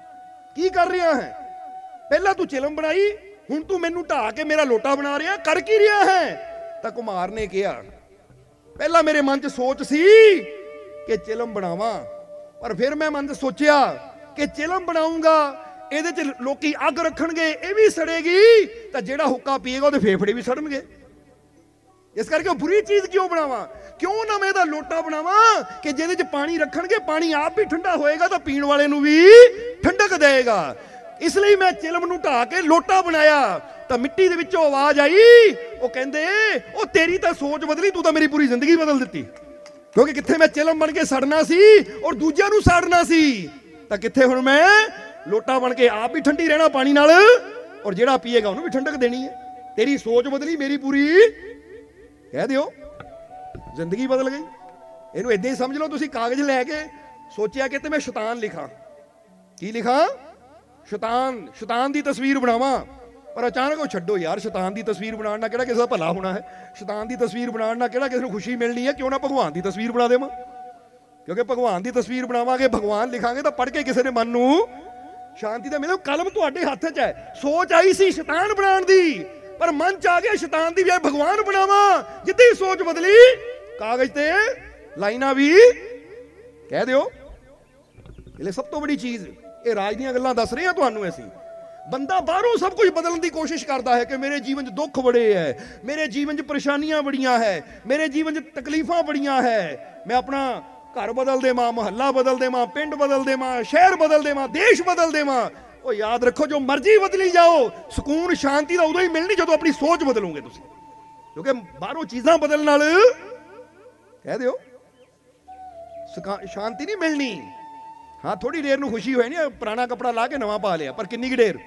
ਪਹਿਲਾਂ ਤੂੰ ਚਿਲਮ ਬਣਾਈ, ਹੁਣ ਤੂੰ ਮੈਨੂੰ ਢਾ ਕੇ ਮੇਰਾ ਲੋਟਾ ਬਣਾ ਰਿਹਾ, ਕਰ ਕੀ ਰਿਹਾ ਹੈ? ਤਾਂ ਘੁਮਾਰ ਨੇ ਕਿਹਾ, ਪਹਿਲਾਂ ਮੇਰੇ ਮਨ 'ਚ ਸੋਚ ਸੀ ਕਿ ਚਿਲਮ ਬਣਾਵਾਂ, ਪਰ ਫਿਰ ਮੈਂ ਮਨ 'ਚ ਸੋਚਿਆ ਕਿ ਚਿਲਮ ਬਣਾਉਂਗਾ ਇਹਦੇ 'ਚ ਲੋਕੀ ਅੱਗ ਰੱਖਣਗੇ, ਇਹ ਵੀ ਸੜੇਗੀ, ਤਾਂ ਜਿਹੜਾ ਹੁੱਕਾ ਪੀਏਗਾ ਉਹਦੇ ਫੇਫੜੇ ਵੀ ਸੜਨਗੇ। ਇਸ ਕਰਕੇ ਉਹ ਬੁਰੀ ਚੀਜ਼ ਕਿਉਂ ਬਣਾਵਾਂ? ਕਿਉਂ ਨਾ ਮੈਂ ਇਹਦਾ ਲੋਟਾ ਬਣਾਵਾਂ ਕਿ ਜਿਹਦੇ 'ਚ ਪਾਣੀ ਰੱਖਣਗੇ, ਪਾਣੀ ਆਪ ਵੀ ਠੰਡਾ ਹੋਏਗਾ ਤਾਂ ਪੀਣ ਵਾਲੇ ਨੂੰ ਵੀ ਠੰਡਕ ਦੇਏਗਾ। ਇਸ ਲਈ ਮੈਂ ਚਿਲਮ ਨੂੰ ਢਾ ਕੇ ਲੋਟਾ ਬਣਾਇਆ। ਤਾਂ ਮਿੱਟੀ ਦੇ ਵਿੱਚੋਂ ਆਵਾਜ਼ ਆਈ, ਉਹ ਕਹਿੰਦੇ ਉਹ ਤੇਰੀ ਤਾਂ ਸੋਚ ਬਦਲੀ, ਤੂੰ ਤਾਂ ਮੇਰੀ ਪੂਰੀ ਜ਼ਿੰਦਗੀ ਬਦਲ ਦਿੱਤੀ। ਕਿਉਂਕਿ ਕਿੱਥੇ ਮੈਂ ਚਿਲਮ ਬਣ ਕੇ ਸੜਨਾ ਸੀ ਔਰ ਦੂਜਿਆਂ ਨੂੰ ਸਾੜਨਾ ਸੀ, ਤਾਂ ਕਿੱਥੇ ਹੁਣ ਮੈਂ ਲੋਟਾ ਬਣ ਕੇ ਆਪ ਵੀ ਠੰਡੀ ਰਹਿਣਾ ਪਾਣੀ ਨਾਲ ਔਰ ਜਿਹੜਾ ਪੀਏਗਾ ਉਹਨੂੰ ਵੀ ਠੰਡਕ ਦੇਣੀ ਹੈ। ਤੇਰੀ ਸੋਚ ਬਦਲੀ, ਮੇਰੀ ਪੂਰੀ ਕਹਿ ਦਿਓ ਜ਼ਿੰਦਗੀ ਬਦਲ ਗਈ। ਇਹਨੂੰ ਏਦਾਂ ਹੀ ਸਮਝ ਲਓ, ਤੁਸੀਂ ਕਾਗਜ਼ ਲੈ ਕੇ ਸੋਚਿਆ ਕਿ ਤੇ ਮੈਂ ਸ਼ੈਤਾਨ ਲਿਖਾਂ। ਕੀ ਲਿਖਾਂ? ਸ਼ੈਤਾਨ ਦੀ ਤਸਵੀਰ ਬਣਾਵਾਂ, ਪਰ ਅਚਾਨਕ ਉਹ ਛੱਡੋ ਯਾਰ, ਸ਼ੈਤਾਨ ਦੀ ਤਸਵੀਰ ਬਣਾਉਣ ਨਾਲ ਕਿਹੜਾ ਕਿਸੇ ਦਾ ਭਲਾ ਹੋਣਾ ਹੈ? ਸ਼ੈਤਾਨ ਦੀ ਤਸਵੀਰ ਬਣਾਉਣ ਨਾਲ ਕਿਹੜਾ ਕਿਸੇ ਨੂੰ ਖੁਸ਼ੀ ਮਿਲਣੀ ਹੈ? ਕਿਉਂ ਨਾ ਭਗਵਾਨ ਦੀ ਤਸਵੀਰ ਬਣਾ ਦੇਵਾਂ? ਕਿਉਂਕਿ ਭਗਵਾਨ ਦੀ ਤਸਵੀਰ ਬਣਾਵਾਂਗੇ, ਭਗਵਾਨ ਲਿਖਾਂਗੇ ਤਾਂ ਪੜ੍ਹ ਕੇ ਕਿਸੇ ਦੇ ਮਨ ਨੂੰ ਸ਼ਾਂਤੀ ਤਾਂ ਮਿਲੇ। ਕਲਮ ਤੁਹਾਡੇ ਹੱਥ 'ਚ ਹੈ। ਸੋਚ ਆਈ ਸੀ ਸ਼ੈਤਾਨ ਬਣਾਉਣ ਦੀ, ਪਰ ਮਨ 'ਚ ਆ ਗਿਆ ਸ਼ੈਤਾਨ ਦੀ ਬਜਾਏ ਭਗਵਾਨ ਬਣਾਵਾਂ। ਜਿੱਦਾਂ ਹੀ ਸੋਚ ਬਦਲੀ, ਕਾਗਜ਼ ਤੇ ਲਾਈਨਾਂ ਵੀ ਕਹਿ ਦਿਓ। ਇਹ ਸਭ ਤੋਂ ਵੱਡੀ ਚੀਜ਼, ਇਹ ਰਾਜ ਦੀਆਂ ਗੱਲਾਂ ਦੱਸ ਰਹੇ ਹਾਂ ਤੁਹਾਨੂੰ। ਅਸੀਂ ਬੰਦਾ ਬਾਹਰੋਂ ਸਭ ਕੁਝ ਬਦਲਣ ਦੀ ਕੋਸ਼ਿਸ਼ ਕਰਦਾ ਹੈ ਕਿ ਮੇਰੇ ਜੀਵਨ 'ਚ ਦੁੱਖ ਬੜੇ ਹੈ, ਮੇਰੇ ਜੀਵਨ 'ਚ ਪਰੇਸ਼ਾਨੀਆਂ ਬੜੀਆਂ ਹੈ, ਮੇਰੇ ਜੀਵਨ 'ਚ ਤਕਲੀਫਾਂ ਬੜੀਆਂ ਹੈ, ਮੈਂ ਆਪਣਾ ਘਰ ਬਦਲ ਦੇਵਾਂ, ਮੁਹੱਲਾ ਬਦਲ ਦੇਵਾਂ, ਪਿੰਡ ਬਦਲ ਦੇਵਾਂ, ਸ਼ਹਿਰ ਬਦਲ ਦੇਵਾਂ, ਦੇਸ਼ ਬਦਲ ਦੇਵਾਂ। ਉਹ ਯਾਦ ਰੱਖੋ, ਜੋ ਮਰਜ਼ੀ ਬਦਲੀ ਜਾਓ, ਸਕੂਨ ਸ਼ਾਂਤੀ ਤਾਂ ਉਦੋਂ ਹੀ ਮਿਲਣੀ ਜਦੋਂ ਆਪਣੀ ਸੋਚ ਬਦਲੋਗੇ ਤੁਸੀਂ। ਕਿਉਂਕਿ ਬਾਹਰੋਂ ਚੀਜ਼ਾਂ ਬਦਲਣ ਨਾਲ ਕਹਿ ਦਿਓ ਸ਼ਾਂਤੀ ਨਹੀਂ ਮਿਲਣੀ। ਹਾਂ, ਥੋੜੀ ਦੇਰ ਨੂੰ ਖੁਸ਼ੀ ਹੋਈ ਨਹੀਂ, ਪੁਰਾਣਾ ਕੱਪੜਾ ਲਾ ਕੇ ਨਵਾਂ ਪਾ ਲਿਆ, ਪਰ ਕਿੰਨੀ ਕੁ ਦੇਰ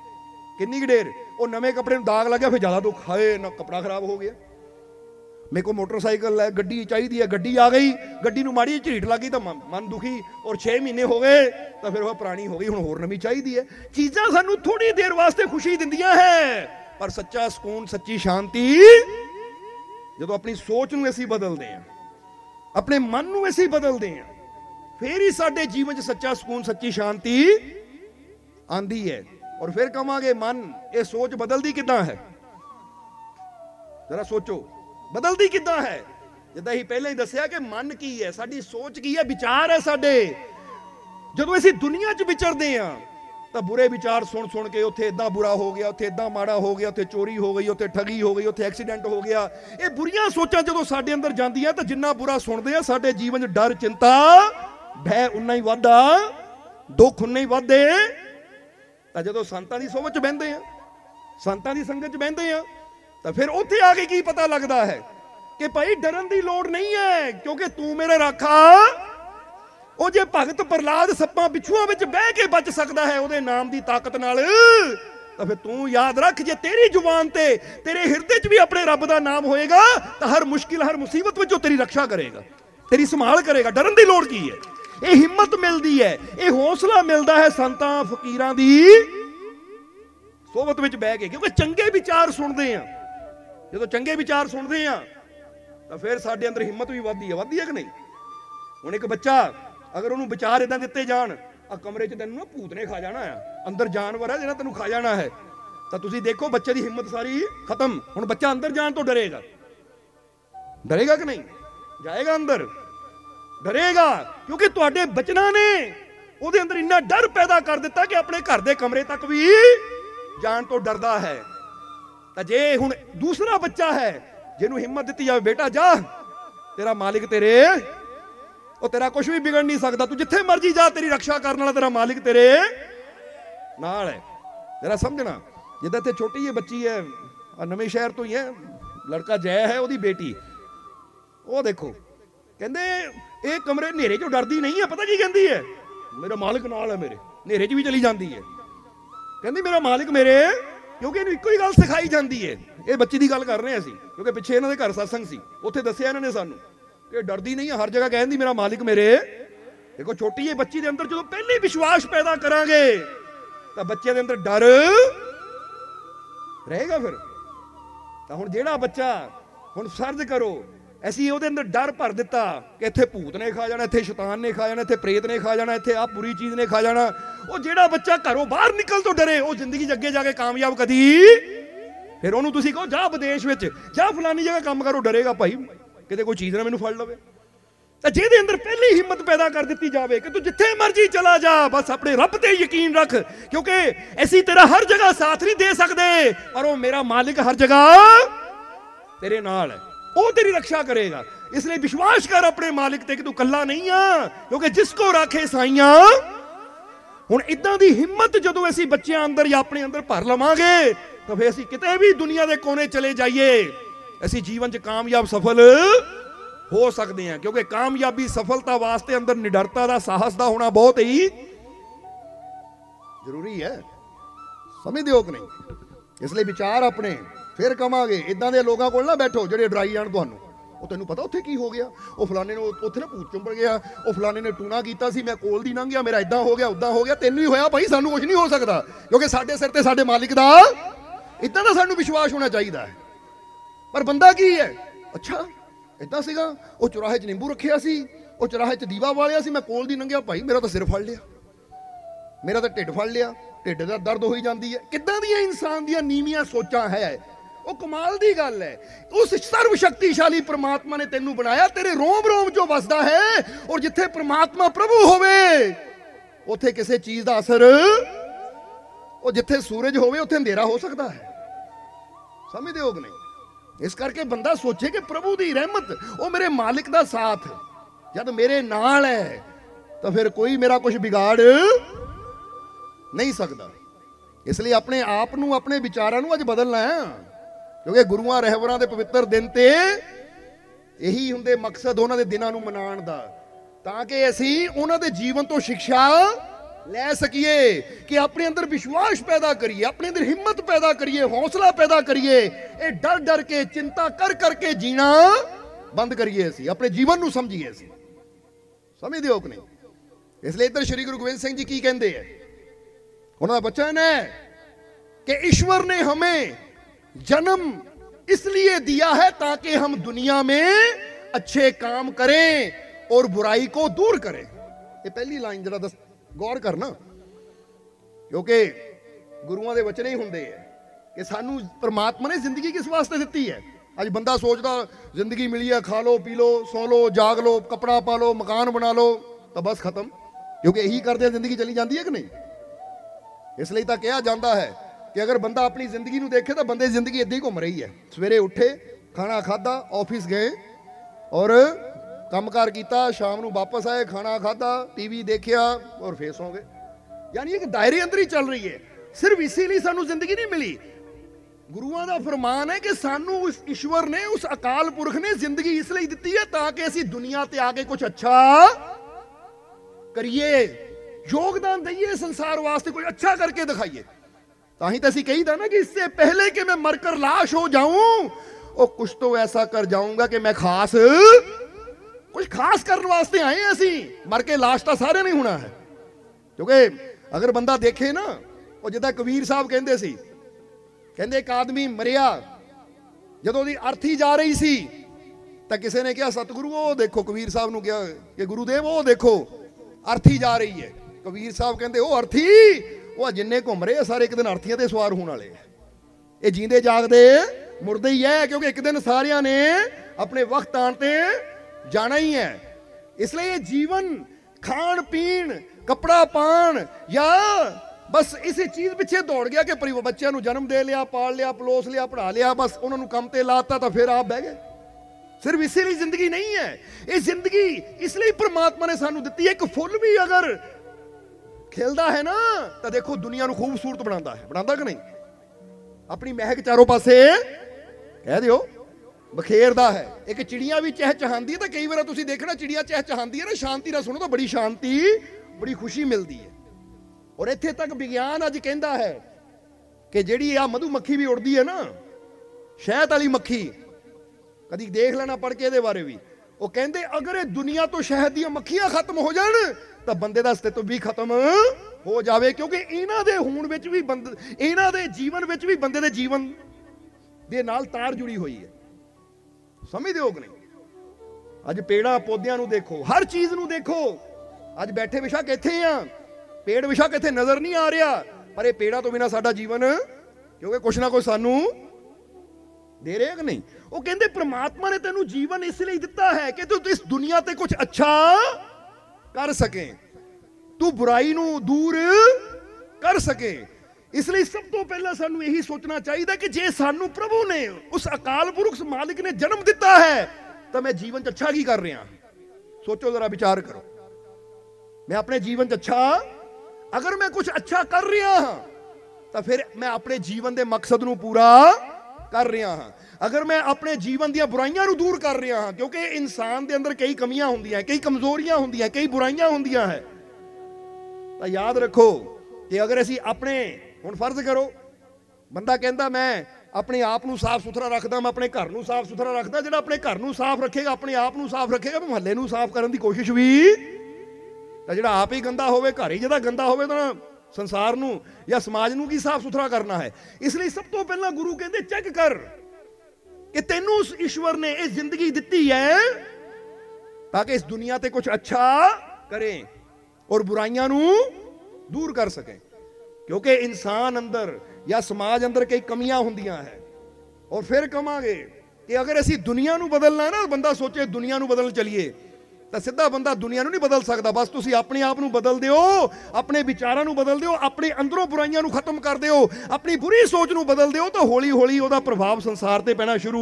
ਉਹ ਨਵੇਂ ਕੱਪੜੇ ਨੂੰ ਦਾਗ ਲੱਗਿਆ, ਫਿਰ ਜ਼ਿਆਦਾ ਦੁੱਖ, ਹਾਏ ਨਾ ਕੱਪੜਾ ਖਰਾਬ ਹੋ ਗਿਆ। ਮੇਰੇ ਕੋਲ ਮੋਟਰਸਾਈਕਲ ਹੈ, ਗੱਡੀ ਚਾਹੀਦੀ ਹੈ, ਗੱਡੀ ਆ ਗਈ, ਗੱਡੀ ਨੂੰ ਮਾੜੀ ਝੀਟ ਲੱਗੀ ਤਾਂ ਮਨ ਦੁਖੀ, ਔਰ 6 ਮਹੀਨੇ ਹੋ ਗਏ ਤਾਂ ਫਿਰ ਉਹ ਪੁਰਾਣੀ ਹੋ ਗਈ, ਹੁਣ ਹੋਰ ਨਵੀਂ ਚਾਹੀਦੀ ਹੈ। ਚੀਜ਼ਾਂ ਸਾਨੂੰ ਥੋੜੀ ਦੇਰ ਵਾਸਤੇ ਖੁਸ਼ੀ ਦਿੰਦੀਆਂ ਹੈ, ਪਰ ਸੱਚਾ ਸਕੂਨ, ਸੱਚੀ ਸ਼ਾਂਤੀ ਜਦੋਂ ਆਪਣੀ ਸੋਚ ਨੂੰ ਅਸੀਂ ਬਦਲਦੇ ਹਾਂ, ਆਪਣੇ ਮਨ ਨੂੰ ਅਸੀਂ ਬਦਲਦੇ ਹਾਂ, ਫਿਰ ਹੀ ਸਾਡੇ ਜੀਵਨ 'ਚ ਸੱਚਾ ਸਕੂਨ, ਸੱਚੀ ਸ਼ਾਂਤੀ ਆਂਦੀ ਹੈ। ਔਰ ਫਿਰ ਕਹਾਂਗੇ ਮਨ, ਇਹ ਸੋਚ ਬਦਲਦੀ ਕਿੱਦਾਂ ਹੈ? ਜ਼ਰਾ ਸੋਚੋ, ਬਦਲਦੀ ਕਿੱਦਾਂ ਹੈ? ਜਿੱਦਾਂ ਹੀ ਪਹਿਲਾਂ ਹੀ ਦੱਸਿਆ ਕਿ ਮਨ ਕੀ ਹੈ, ਸਾਡੀ ਸੋਚ ਕੀ ਹੈ, ਵਿਚਾਰ ਹੈ ਸਾਡੇ। ਜਦੋਂ ਅਸੀਂ ਦੁਨੀਆ 'ਚ ਵਿਚਰਦੇ ਹਾਂ ਤਾਂ ਬੁਰੇ ਵਿਚਾਰ ਸੁਣ ਕੇ, ਉੱਥੇ ਇਦਾਂ ਬੁਰਾ ਹੋ ਗਿਆ, ਉੱਥੇ ਇਦਾਂ ਮਾੜਾ ਹੋ ਗਿਆ, ਉੱਥੇ ਚੋਰੀ ਹੋ ਗਈ, ਉੱਥੇ ਠੱਗੀ ਹੋ ਗਈ, ਉੱਥੇ ਐਕਸੀਡੈਂਟ ਹੋ ਗਿਆ, ਇਹ ਬੁਰੀਆਂ ਸੋਚਾਂ ਜਦੋਂ ਸਾਡੇ ਅੰਦਰ ਜਾਂਦੀਆਂ ਤਾਂ ਜਿੰਨਾ ਬੁਰਾ ਸੁਣਦੇ ਆ, ਸਾਡੇ ਜੀਵਨ 'ਚ ਡਰ, ਚਿੰਤਾ, ਭੈ ਉਨਾ ਹੀ ਵੱਧਦਾ, ਦੁੱਖ ਉਨਾ ਹੀ ਵੱਧਦੇ। ਤਾਂ ਜਦੋਂ ਸੰਤਾਂ ਦੀ ਸੋਚ 'ਚ ਬਹਿੰਦੇ ਆ, ਸੰਤਾਂ ਦੀ ਸੰਗਤ 'ਚ ਬਹਿੰਦੇ ਆ, ਤਾਂ ਫਿਰ ਉੱਥੇ ਆ ਕੇ ਕੀ ਪਤਾ ਲੱਗਦਾ ਹੈ ਕਿ ਭਾਈ ਡਰਨ ਦੀ ਲੋੜ ਨਹੀਂ ਹੈ, ਕਿਉਂਕਿ ਤੂੰ ਮੇਰੇ ਰਾਖਾ। ਉਹ ਜੇ ਭਗਤ ਪ੍ਰਹਲਾਦ ਸੱਪਾਂ ਬਿੱਛੂਆਂ ਵਿੱਚ ਬਹਿ ਕੇ ਬਚ ਸਕਦਾ ਹੈ ਉਹਦੇ ਨਾਮ ਦੀ ਤਾਕਤ ਨਾਲ, ਤਾਂ ਫਿਰ ਤੂੰ ਯਾਦ ਰੱਖ, ਜੇ ਤੇਰੀ ਜ਼ੁਬਾਨ ਤੇ, ਤੇਰੇ ਹਿਰਦੇ 'ਚ ਵੀ ਆਪਣੇ ਰੱਬ ਦਾ ਨਾਮ ਹੋਏਗਾ ਤਾਂ ਹਰ ਮੁਸ਼ਕਿਲ, ਹਰ ਮੁਸੀਬਤ ਵਿੱਚ ਉਹ ਤੇਰੀ ਰੱਖਿਆ ਕਰੇਗਾ, ਤੇਰੀ ਸੰਭਾਲ ਕਰੇਗਾ। ਡਰਨ ਦੀ ਲੋੜ ਕੀ ਹੈ? ਇਹ ਹਿੰਮਤ ਮਿਲਦੀ ਹੈ, ਇਹ ਹੌਸਲਾ ਮਿਲਦਾ ਹੈ ਸੰਤਾਂ ਫਕੀਰਾਂ ਦੀ ਸੋਬਤ ਵਿੱਚ ਬਹਿ ਕੇ, ਕਿਉਂਕਿ ਚੰਗੇ ਵਿਚਾਰ ਸੁਣਦੇ ਆ। ਜਦੋਂ ਚੰਗੇ ਵਿਚਾਰ ਸੁਣਦੇ ਆ ਤਾਂ ਫਿਰ ਸਾਡੇ ਅੰਦਰ ਹਿੰਮਤ ਵੀ ਵੱਧਦੀ ਹੈ ਕਿ ਨਹੀਂ? ਹੁਣ ਇੱਕ ਬੱਚਾ, ਅਗਰ ਉਹਨੂੰ ਵਿਚਾਰ ਇਦਾਂ ਦਿੱਤੇ ਜਾਣ, ਆ ਕਮਰੇ 'ਚ ਤੈਨੂੰ ਨਾ ਭੂਤ ਨੇ ਖਾ ਜਾਣਾ ਹੈ, ਅੰਦਰ ਜਾਨਵਰ ਹੈ ਜਿਹੜਾ ਤੈਨੂੰ ਖਾ ਜਾਣਾ ਹੈ, ਤਾਂ ਤੁਸੀਂ ਦੇਖੋ ਬੱਚੇ ਦੀ ਹਿੰਮਤ ਸਾਰੀ ਖਤਮ। ਹੁਣ ਬੱਚਾ ਅੰਦਰ ਜਾਣ ਤੋਂ ਡਰੇਗਾ ਕਿ ਨਹੀਂ? ਜਾਏਗਾ ਅੰਦਰ, ਡਰੇਗਾ, ਕਿਉਂਕਿ ਤੁਹਾਡੇ ਬਚਨਾਂ ਨੇ ਉਹਦੇ ਅੰਦਰ ਇੰਨਾ ਡਰ ਪੈਦਾ ਕਰ ਦਿੱਤਾ ਕਿ ਆਪਣੇ ਘਰ ਦੇ ਕਮਰੇ ਤੱਕ ਵੀ ਜਾਣ ਤੋਂ ਡਰਦਾ ਹੈ। ਤਾਂ ਜੇ ਹੁਣ ਦੂਸਰਾ ਬੱਚਾ ਹੈ ਜਿਹਨੂੰ ਹਿੰਮਤ ਦਿੱਤੀ ਜਾਵੇ, ਬੇਟਾ ਜਾ, ਤੇਰਾ ਮਾਲਿਕ ਤੇਰਾ ਕੁਝ ਵੀ ਵਿਗੜ ਨਹੀਂ ਸਕਦਾ, ਤੂੰ ਜਿੱਥੇ ਮਰਜੀ ਜਾ, ਤੇਰੀ ਰੱਖਿਆ ਕਰਨ ਵਾਲਾ ਤੇਰਾ ਮਾਲਿਕ ਤੇਰੇ ਨਾਲ ਹੈ। ਜਰਾ ਸਮਝਣਾ, ਜਿੱਦਾਂ ਇੱਥੇ ਛੋਟੀ ਜਿਹੀ ਬੱਚੀ ਹੈ, ਨਵੇਂ ਸ਼ਹਿਰ ਤੋਂ ਹੀ ਹੈ, ਲੜਕਾ ਜੈ ਹੈ, ਉਹਦੀ ਬੇਟੀ, ਉਹ ਦੇਖੋ, ਕਹਿੰਦੇ ਇਹ ਕਮਰੇ ਹਨੇਰੇ ਚੋਂ ਡਰਦੀ ਨਹੀਂ ਹੈ। ਪਤਾ ਕੀ ਕਹਿੰਦੀ ਹੈ? ਮੇਰਾ ਮਾਲਿਕ ਨਾਲ ਹੈ, ਮੇਰੇ ਹਨੇਰੇ 'ਚ ਵੀ ਚਲੀ ਜਾਂਦੀ ਹੈ। ਕਹਿੰਦੀ ਮੇਰਾ ਮਾਲਿਕ ਮੇਰੇ, ਕਿਉਂਕਿ ਇਹਨੂੰ ਇੱਕੋ ਹੀ ਗੱਲ ਸਿਖਾਈ ਜਾਂਦੀ ਹੈ। ਇਹ ਬੱਚੀ ਦੀ ਗੱਲ ਕਰ ਰਹੇ ਅਸੀਂ, ਕਿਉਂਕਿ ਪਿੱਛੇ ਇਹਨਾਂ ਦੇ ਘਰ ਸਤਸੰਗ ਸੀ, ਉੱਥੇ ਦੱਸਿਆ ਇਹਨਾਂ ਨੇ ਸਾਨੂੰ ਕਿ ਡਰਦੀ ਨਹੀਂ ਹੈ, ਹਰ ਜਗ੍ਹਾ ਕਹਿੰਦੀ ਮੇਰਾ ਮਾਲਿਕ ਮੇਰੇ। ਦੇਖੋ, ਛੋਟੀ ਜਿਹੀ ਬੱਚੀ ਦੇ ਅੰਦਰ ਜਦੋਂ ਪਹਿਲੀ ਵਿਸ਼ਵਾਸ ਪੈਦਾ ਕਰਾਂਗੇ ਤਾਂ ਬੱਚੇ ਦੇ ਅੰਦਰ ਡਰ ਰਹੇਗਾ। ਫਿਰ ਤਾਂ ਹੁਣ ਜਿਹੜਾ ਬੱਚਾ, ਹੁਣ ਫਰਜ਼ ਕਰੋ ਅਸੀਂ ਉਹਦੇ ਅੰਦਰ ਡਰ ਭਰ ਦਿੱਤਾ ਕਿ ਇੱਥੇ ਭੂਤ ਨੇ ਖਾ ਜਾਣਾ, ਇੱਥੇ ਸ਼ੈਤਾਨ ਨੇ ਖਾ ਜਾਣਾ, ਇੱਥੇ ਪ੍ਰੇਤ ਨੇ ਖਾ ਜਾਣਾ, ਇੱਥੇ ਆਹ ਬੁਰੀ ਚੀਜ਼ ਨੇ ਖਾ ਜਾਣਾ। ਉਹ ਜਿਹੜਾ ਬੱਚਾ ਘਰੋਂ ਬਾਹਰ ਨਿਕਲ ਤੋਂ ਡਰੇ, ਉਹ ਜ਼ਿੰਦਗੀ 'ਚ ਅੱਗੇ ਜਾ ਕੇ ਕਾਮਯਾਬ ਕਦੀ, ਫਿਰ ਉਹਨੂੰ ਤੁਸੀਂ ਕਹੋ ਜਾ ਵਿਦੇਸ਼ ਵਿੱਚ, ਜਾ ਫਲਾਨੀ ਜਗ੍ਹਾ ਕੰਮ ਕਰੋ, ਡਰੇਗਾ ਭਾਈ ਕਿਤੇ ਕੋਈ ਚੀਜ਼ ਨਾ ਮੈਨੂੰ ਫੜ ਲਵੇ। ਤਾਂ ਜਿਹਦੇ ਅੰਦਰ ਪਹਿਲੀ ਹਿੰਮਤ ਪੈਦਾ ਕਰ ਦਿੱਤੀ ਜਾਵੇ ਕਿ ਤੂੰ ਜਿੱਥੇ ਮਰਜ਼ੀ ਚਲਾ ਜਾ, ਬਸ ਆਪਣੇ ਰੱਬ ਤੇ ਯਕੀਨ ਰੱਖ, ਕਿਉਂਕਿ ਅਸੀਂ ਤੇਰਾ ਹਰ ਜਗ੍ਹਾ ਸਾਥ ਨਹੀਂ ਦੇ ਸਕਦੇ, ਪਰ ਉਹ ਮੇਰਾ ਮਾਲਿਕ ਹਰ ਜਗ੍ਹਾ ਤੇਰੇ ਨਾਲ ਹੈ, ਉਹ ਤੇਰੀ ਰੱਖਿਆ ਕਰੇਗਾ। ਇਸ ਲਈ ਵਿਸ਼ਵਾਸ ਕਰ ਆਪਣੇ ਮਾਲਿਕ ਤੇ ਕਿ ਤੂੰ ਕੱਲਾ ਨਹੀਂ ਆ, ਕਿਉਂਕਿ ਜਿਸ ਕੋ ਰਾਖੇ ਸਾਈਆਂ। ਹੁਣ ਇਦਾਂ ਦੀ ਹਿੰਮਤ ਜਦੋਂ ਅਸੀਂ ਬੱਚਿਆਂ ਅੰਦਰ ਜਾਂ ਆਪਣੇ ਅੰਦਰ ਭਰ ਲਵਾਂਗੇ ਤਾਂ ਫਿਰ ਅਸੀਂ ਕਿਤੇ ਵੀ ਦੁਨੀਆ ਦੇ ਕੋਨੇ ਚਲੇ ਜਾਈਏ, ਅਸੀਂ ਜੀਵਨ 'ਚ ਕਾਮਯਾਬ ਸਫਲ ਹੋ ਸਕਦੇ ਹਾਂ। ਕਿਉਂਕਿ ਕਾਮਯਾਬੀ ਸਫਲਤਾ ਵਾਸਤੇ ਅੰਦਰ ਨਿਡਰਤਾ ਦਾ, ਸਾਹਸ ਦਾ ਹੋਣਾ ਬਹੁਤ ਹੀ ਜ਼ਰੂਰੀ ਹੈ। ਸਮਝਦੇ ਹੋ ਕਿ ਨਹੀਂ? ਇਸ ਲਈ ਵਿਚਾਰ ਆਪਣੇ, ਫਿਰ ਕਵਾਂਗੇ ਇਦਾਂ ਦੇ ਲੋਕਾਂ ਕੋਲ ਨਾ ਬੈਠੋ ਜਿਹੜੇ ਡਰਾਈ ਜਾਣ ਤੁਹਾਨੂੰ। ਉਹ ਤੈਨੂੰ ਪਤਾ ਉੱਥੇ ਕੀ ਹੋ ਗਿਆ, ਉਹ ਫਲਾਣੇ ਨੂੰ ਉੱਥੇ ਨਾ ਭੂਤ ਚੁੰਬੜ ਗਿਆ, ਉਹ ਫਲਾਣੇ ਨੇ ਟੂਣਾ ਕੀਤਾ ਸੀ, ਮੈਂ ਕੋਲ ਦੀ ਲੰਘ ਗਿਆ, ਮੇਰਾ ਇਦਾਂ ਹੋ ਗਿਆ, ਉਦਾਂ ਹੋ ਗਿਆ। ਤੈਨੂੰ ਹੀ ਹੋਇਆ ਭਾਈ, ਸਾਨੂੰ ਕੁਝ ਨਹੀਂ ਹੋ ਸਕਦਾ, ਕਿਉਂਕਿ ਸਾਡੇ ਸਿਰ ਤੇ ਸਾਡੇ ਮਾਲਿਕ ਦਾ ਇਦਾਂ ਦਾ ਸਾਨੂੰ ਵਿਸ਼ਵਾਸ ਹੋਣਾ ਚਾਹੀਦਾ ਹੈ। ਪਰ ਬੰਦਾ ਕੀ ਹੈ, ਅੱਛਾ ਇਦਾਂ ਸੀਗਾ, ਉਹ ਚੁਰਾਹੇ 'ਚ ਨਿੰਬੂ ਰੱਖਿਆ ਸੀ, ਉਹ ਚੁਰਾਹੇ 'ਚ ਦੀਵਾ ਵਾਲਿਆ ਸੀ, ਮੈਂ ਕੋਲ ਦੀ ਲੰਘਿਆ, ਭਾਈ ਮੇਰਾ ਤਾਂ ਸਿਰ ਫੜ ਲਿਆ, ਮੇਰਾ ਤਾਂ ਢਿੱਡ ਫੜ ਲਿਆ, ਢਿੱਡ ਦਾ ਦਰਦ ਹੋਈ ਜਾਂਦੀ ਹੈ। ਕਿੱਦਾਂ ਦੀਆਂ ਇਨਸਾਨ ਦੀਆਂ ਨੀਵੀਆਂ ਸੋਚਾਂ ਹੈ। ਉਹ ਕਮਾਲ ਦੀ ਗੱਲ ਹੈ। ਉਸ ਸਰਵ ਸ਼ਕਤੀਸ਼ਾਲੀ ਪ੍ਰਮਾਤਮਾ ਨੇ ਤੈਨੂੰ ਬਣਾਇਆ, ਤੇਰੇ ਰੋਮ ਰੋਮ 'ਚੋਂ ਵਸਦਾ ਹੈ, ਔਰ ਜਿੱਥੇ ਪ੍ਰਮਾਤਮਾ ਪ੍ਰਭੂ ਹੋਵੇ ਉੱਥੇ ਕਿਸੇ ਚੀਜ਼ ਦਾ ਅਸਰ, ਉਹ ਜਿੱਥੇ ਸੂਰਜ ਹੋਵੇ ਉੱਥੇ ਅੰਧੇਰਾ ਹੋ ਸਕਦਾ ਹੈ। ਸਮਝਦੇ ਹੋ ਕਿ ਨਹੀਂ? ਇਸ ਕਰਕੇ ਬੰਦਾ ਸੋਚੇ ਕਿ ਪ੍ਰਭੂ ਦੀ ਰਹਿਮਤ, ਉਹ ਮੇਰੇ ਮਾਲਿਕ ਦਾ ਸਾਥ ਜਦ ਮੇਰੇ ਨਾਲ ਹੈ ਤਾਂ ਫਿਰ ਕੋਈ ਮੇਰਾ ਕੁਝ ਵਿਗਾੜ ਨਹੀਂ ਸਕਦਾ। ਇਸ ਲਈ ਆਪਣੇ ਆਪ ਨੂੰ, ਆਪਣੇ ਵਿਚਾਰਾਂ ਨੂੰ ਅੱਜ ਬਦਲਣਾ ਹੈ, ਕਿਉਂਕਿ ਗੁਰੂਆਂ ਰਹਿਬਰਾਂ ਦੇ ਪਵਿੱਤਰ ਦਿਨ ਤੇ ਇਹੀ ਹੁੰਦੇ ਮਕਸਦ ਉਹਨਾਂ ਦੇ ਦਿਨਾਂ ਨੂੰ ਮਨਾਉਣ ਦਾ, ਤਾਂ ਕਿ ਅਸੀਂ ਉਹਨਾਂ ਦੇ ਜੀਵਨ ਤੋਂ ਸਿੱਖਿਆ ਲੈ ਸਕੀਏ ਕਿ ਆਪਣੇ ਅੰਦਰ ਵਿਸ਼ਵਾਸ ਪੈਦਾ ਕਰੀਏ, ਆਪਣੇ ਅੰਦਰ ਹਿੰਮਤ ਪੈਦਾ ਕਰੀਏ, ਹੌਸਲਾ ਪੈਦਾ ਕਰੀਏ। ਇਹ ਡਰ ਡਰ ਕੇ, ਚਿੰਤਾ ਕਰ ਕਰਕੇ ਜੀਣਾ ਬੰਦ ਕਰੀਏ, ਅਸੀਂ ਆਪਣੇ ਜੀਵਨ ਨੂੰ ਸਮਝੀਏ। ਅਸੀਂ ਸਮਝਦੇ ਹੋ ਕਿ ਨਹੀਂ? ਇਸ ਲਈ ਇੱਧਰ ਸ਼੍ਰੀ ਗੁਰੂ ਗੋਬਿੰਦ ਸਿੰਘ ਜੀ ਕੀ ਕਹਿੰਦੇ ਹੈ, ਉਹਨਾਂ ਦਾ ਬਚਨ ਹੈ कि ईश्वर ने हमें जन्म इसलिए दिया है ताकि हम दुनिया में अच्छे काम करें और बुराई को दूर करें। ये पहली लाइन जरा दस गौर करना, क्योंकि गुरुओं के वचन ही होंगे कि सानू परमात्मा ने जिंदगी किस वास्ते दी है। अज बंदा सोचता जिंदगी मिली है, खा लो पी लो सो लो जाग लो कपड़ा पा लो मकान बना लो तो बस खत्म, क्योंकि यही करते जिंदगी चली जाती है कि नहीं। इसलिए तो कहा जाता है कि अगर बंदा अपनी जिंदगी को देखे तो बंदे जिंदगी इदा ही घूम रही है। सवेरे उठे, खाना खादा, ऑफिस गए और कामकार किया, शाम को वापस आए, खाना खादा, टीवी देखा और फिर सो गए। यानी एक दायरे अंदर ही चल रही है। सिर्फ इसीलिए सानू जिंदगी नहीं मिली। गुरुओं का फरमान है कि सानू उस ईश्वर ने, उस अकाल पुरख ने जिंदगी इसलिए दी है ताकि असी दुनिया ते आके कुछ अच्छा करिए, योगदान दईए, संसार वास्ते कुछ अच्छा करके दिखाइए। ताही तो असी कहीदा ना कि इससे पहले कि मैं मरकर लाश हो जाऊं और कुछ तो ऐसा कर जाऊंगा कि मैं खास कुछ खास करने वास्ते आए हैं। असी मर के लाश तो सारे नहीं होना है, क्योंकि अगर बंदा देखे ना, और जिदा कबीर साहब कहते सी, कहते एक आदमी मरिया जदों दी अर्थी जा रही सी तो किसी ने कहा सतगुरु वो देखो, कबीर साहब ने कहा कि गुरुदेव वो देखो अर्थी जा रही है। कबीर साहब कहते वो अर्थी वो जिन्ने घूम रहे सारे एक दिन अर्थियां ते सवार होने वाले, ये जींदे जागदे मुर्दे ही है, क्योंकि एक दिन सारिया ने अपने वक्त आन ते ਜਾਣਾ ਹੀ ਹੈ। ਇਸ ਲਈ ਇਹ ਜੀਵਨ ਖਾਣ ਪੀਣ ਕੱਪੜਾ ਪਾਣ ਜਾਂ ਬਸ ਇਸੇ ਚੀਜ਼ ਪਿੱਛੇ ਦੌੜ ਗਿਆ ਕਿ ਬੱਚਿਆਂ ਨੂੰ ਜਨਮ ਦੇ ਲਿਆ, ਪਾਲ ਲਿਆ, ਪਲੋਸ ਲਿਆ, ਪੜ੍ਹਾ ਲਿਆ, ਬਸ ਉਹਨਾਂ ਨੂੰ ਕੰਮ ਤੇ ਲਾਤਾ ਤਾਂ ਫਿਰ ਆਪ ਬਹਿ ਗਏ। ਸਿਰਫ ਇਸੇ ਲਈ ਜ਼ਿੰਦਗੀ ਨਹੀਂ ਹੈ। ਇਹ ਜ਼ਿੰਦਗੀ ਇਸ ਲਈ ਪ੍ਰਮਾਤਮਾ ਨੇ ਸਾਨੂੰ ਦਿੱਤੀ ਹੈ। ਇੱਕ ਫੁੱਲ ਵੀ ਅਗਰ ਖਿਲਦਾ ਹੈ ਨਾ ਤਾਂ ਦੇਖੋ ਦੁਨੀਆ ਨੂੰ ਖੂਬਸੂਰਤ ਬਣਾਉਂਦਾ ਹੈ, ਬਣਾਉਂਦਾ ਕਿ ਨਹੀਂ? ਆਪਣੀ ਮਹਿਕ ਚਾਰੋਂ ਪਾਸੇ ਕਹਿ ਦਿਓ ਬਖੇਰਦਾ ਹੈ। ਇੱਕ ਚਿੜੀਆਂ ਵੀ ਚਹਿਚਹਾਉਂਦੀ ਹੈ ਤਾਂ ਕਈ ਵਾਰ ਤੁਸੀਂ ਦੇਖਣਾ ਚਿੜੀਆਂ ਚਹਿਚਹਾਉਂਦੀ ਹੈ ਨਾ, ਸ਼ਾਂਤੀ ਨਾਲ ਸੁਣੋ ਤਾਂ ਬੜੀ ਸ਼ਾਂਤੀ, ਬੜੀ ਖੁਸ਼ੀ ਮਿਲਦੀ ਹੈ। ਔਰ ਇੱਥੇ ਤੱਕ ਵਿਗਿਆਨ ਅੱਜ ਕਹਿੰਦਾ ਹੈ ਕਿ ਜਿਹੜੀ ਆ ਮਧੂ ਮੱਖੀ ਵੀ ਉੜਦੀ ਹੈ ਨਾ, ਸ਼ਹਿਦ ਵਾਲੀ ਮੱਖੀ, ਕਦੀ ਦੇਖ ਲੈਣਾ ਪੜ੍ਹ ਕੇ ਇਹਦੇ ਬਾਰੇ ਵੀ। ਉਹ ਕਹਿੰਦੇ ਅਗਰ ਇਹ ਦੁਨੀਆ ਤੋਂ ਸ਼ਹਿਦ ਦੀਆਂ ਮੱਖੀਆਂ ਖਤਮ ਹੋ ਜਾਣ ਤਾਂ ਬੰਦੇ ਦਾ ਅਸਤਿਤਵ ਵੀ ਖਤਮ ਹੋ ਜਾਵੇ, ਕਿਉਂਕਿ ਇਹਨਾਂ ਦੇ ਹੋਣ ਵਿੱਚ ਵੀ ਇਹਨਾਂ ਦੇ ਜੀਵਨ ਵਿੱਚ ਵੀ ਬੰਦੇ ਦੇ ਜੀਵਨ ਦੇ ਨਾਲ ਤਾਰ ਜੁੜੀ ਹੋਈ ਹੈ। ਸਮਝਦੇ ਹੋ ਕਿ ਨਹੀਂ? ਅੱਜ ਪੇੜਾਂ ਪੌਦਿਆਂ ਨੂੰ ਦੇਖੋ, ਹਰ ਚੀਜ਼ ਨੂੰ ਦੇਖੋ। ਅੱਜ ਬੈਠੇ ਵਿਸ਼ਾ ਇੱਥੇ ਆ, ਪੇੜ ਵਿਸ਼ਾ ਕਿੱਥੇ ਨਜ਼ਰ ਨਹੀਂ ਆ ਰਿਹਾ, ਪਰ ਇਹ ਪੇੜਾਂ ਤੋਂ ਬਿਨਾਂ ਸਾਡਾ ਜੀਵਨ, ਕਿਉਂਕਿ ਕੁਛ ਨਾ ਕੁਛ ਸਾਨੂੰ ਦੇ ਰਿਹਾ ਕਿ ਨਹੀਂ? ਉਹ ਕਹਿੰਦੇ ਪ੍ਰਮਾਤਮਾ ਨੇ ਤੈਨੂੰ ਜੀਵਨ ਇਸ ਲਈ ਦਿੱਤਾ ਹੈ ਕਿ ਤੂੰ ਇਸ ਦੁਨੀਆ ਤੇ ਕੁਝ ਅੱਛਾ ਕਰ ਸਕੇ, ਤੂੰ ਬੁਰਾਈ ਨੂੰ ਦੂਰ ਕਰ ਸਕੇ। ਇਸ ਲਈ ਸਭ ਤੋਂ ਪਹਿਲਾਂ ਸਾਨੂੰ ਇਹੀ ਸੋਚਣਾ ਚਾਹੀਦਾ ਕਿ ਜੇ ਸਾਨੂੰ ਪ੍ਰਭੂ ਨੇ, ਉਸ ਅਕਾਲ ਪੁਰਖ ਮਾਲਿਕ ਨੇ ਜਨਮ ਦਿੱਤਾ ਹੈ ਤਾਂ ਮੈਂ ਜੀਵਨ 'ਚ ਅੱਛਾ ਕੀ ਕਰ ਰਿਹਾ? ਸੋਚੋ ਜ਼ਰਾ, ਵਿਚਾਰ ਕਰੋ। ਮੈਂ ਆਪਣੇ ਜੀਵਨ 'ਚ ਅੱਛਾ, ਅਗਰ ਮੈਂ ਕੁਝ ਅੱਛਾ ਕਰ ਰਿਹਾ ਹਾਂ ਤਾਂ ਫਿਰ ਮੈਂ ਆਪਣੇ ਜੀਵਨ ਦੇ ਮਕਸਦ ਨੂੰ ਪੂਰਾ ਕਰ ਰਿਹਾ ਹਾਂ। ਅਗਰ ਮੈਂ ਆਪਣੇ ਜੀਵਨ ਦੀਆਂ ਬੁਰਾਈਆਂ ਨੂੰ ਦੂਰ ਕਰ ਰਿਹਾ ਹਾਂ, ਕਿਉਂਕਿ ਇਨਸਾਨ ਦੇ ਅੰਦਰ ਕਈ ਕਮੀਆਂ ਹੁੰਦੀਆਂ, ਕਈ ਕਮਜ਼ੋਰੀਆਂ ਹੁੰਦੀਆਂ, ਕਈ ਬੁਰਾਈਆਂ ਹੁੰਦੀਆਂ ਹੈ, ਤਾਂ ਯਾਦ ਰੱਖੋ ਕਿ ਅਗਰ ਅਸੀਂ ਆਪਣੇ, ਹੁਣ ਫਰਜ਼ ਕਰੋ ਬੰਦਾ ਕਹਿੰਦਾ ਮੈਂ ਆਪਣੇ ਆਪ ਨੂੰ ਸਾਫ਼ ਸੁਥਰਾ ਰੱਖਦਾ, ਮੈਂ ਆਪਣੇ ਘਰ ਨੂੰ ਸਾਫ਼ ਸੁਥਰਾ ਰੱਖਦਾ। ਜਿਹੜਾ ਆਪਣੇ ਘਰ ਨੂੰ ਸਾਫ਼ ਰੱਖੇਗਾ, ਆਪਣੇ ਆਪ ਨੂੰ ਸਾਫ਼ ਰੱਖੇਗਾ, ਮੁਹੱਲੇ ਨੂੰ ਸਾਫ਼ ਕਰਨ ਦੀ ਕੋਸ਼ਿਸ਼ ਵੀ, ਤਾਂ ਜਿਹੜਾ ਆਪ ਹੀ ਗੰਦਾ ਹੋਵੇ, ਘਰ ਹੀ ਜਿਹਦਾ ਗੰਦਾ ਹੋਵੇ, ਤਾਂ ਸੰਸਾਰ ਨੂੰ ਜਾਂ ਸਮਾਜ ਨੂੰ ਕੀ ਸਾਫ਼ ਸੁਥਰਾ ਕਰਨਾ ਹੈ? ਇਸ ਲਈ ਸਭ ਤੋਂ ਪਹਿਲਾਂ ਗੁਰੂ ਕਹਿੰਦੇ ਚੈੱਕ ਕਰ ਕਿ ਤੈਨੂੰ ਉਸ ਈਸ਼ਵਰ ਨੇ ਇਹ ਜ਼ਿੰਦਗੀ ਦਿੱਤੀ ਹੈ ਤਾਂ ਕਿ ਇਸ ਦੁਨੀਆ ਤੇ ਕੁਝ ਅੱਛਾ ਕਰੇ ਔਰ ਬੁਰਾਈਆਂ ਨੂੰ ਦੂਰ ਕਰ ਸਕੇ, ਕਿਉਂਕਿ ਇਨਸਾਨ ਅੰਦਰ ਜਾਂ ਸਮਾਜ ਅੰਦਰ ਕਈ ਕਮੀਆਂ ਹੁੰਦੀਆਂ ਹੈ। ਔਰ ਫਿਰ ਕਹਾਂਗੇ ਕਿ ਅਗਰ ਅਸੀਂ ਦੁਨੀਆ ਨੂੰ ਬਦਲਣਾ ਨਾ, ਬੰਦਾ ਸੋਚੇ ਦੁਨੀਆ ਨੂੰ ਬਦਲਣ ਚਲੀਏ ਤਾਂ ਸਿੱਧਾ ਬੰਦਾ ਦੁਨੀਆ ਨੂੰ ਨਹੀਂ ਬਦਲ ਸਕਦਾ। ਬਸ ਤੁਸੀਂ ਆਪਣੇ ਆਪ ਨੂੰ ਬਦਲ ਦਿਓ, ਆਪਣੇ ਵਿਚਾਰਾਂ ਨੂੰ ਬਦਲ ਦਿਓ, ਆਪਣੇ ਅੰਦਰੋਂ ਬੁਰਾਈਆਂ ਨੂੰ ਖਤਮ ਕਰ ਦਿਓ, ਆਪਣੀ ਬੁਰੀ ਸੋਚ ਨੂੰ ਬਦਲ ਦਿਓ, ਤਾਂ ਹੌਲੀ ਹੌਲੀ ਉਹਦਾ ਪ੍ਰਭਾਵ ਸੰਸਾਰ ਤੇ ਪੈਣਾ ਸ਼ੁਰੂ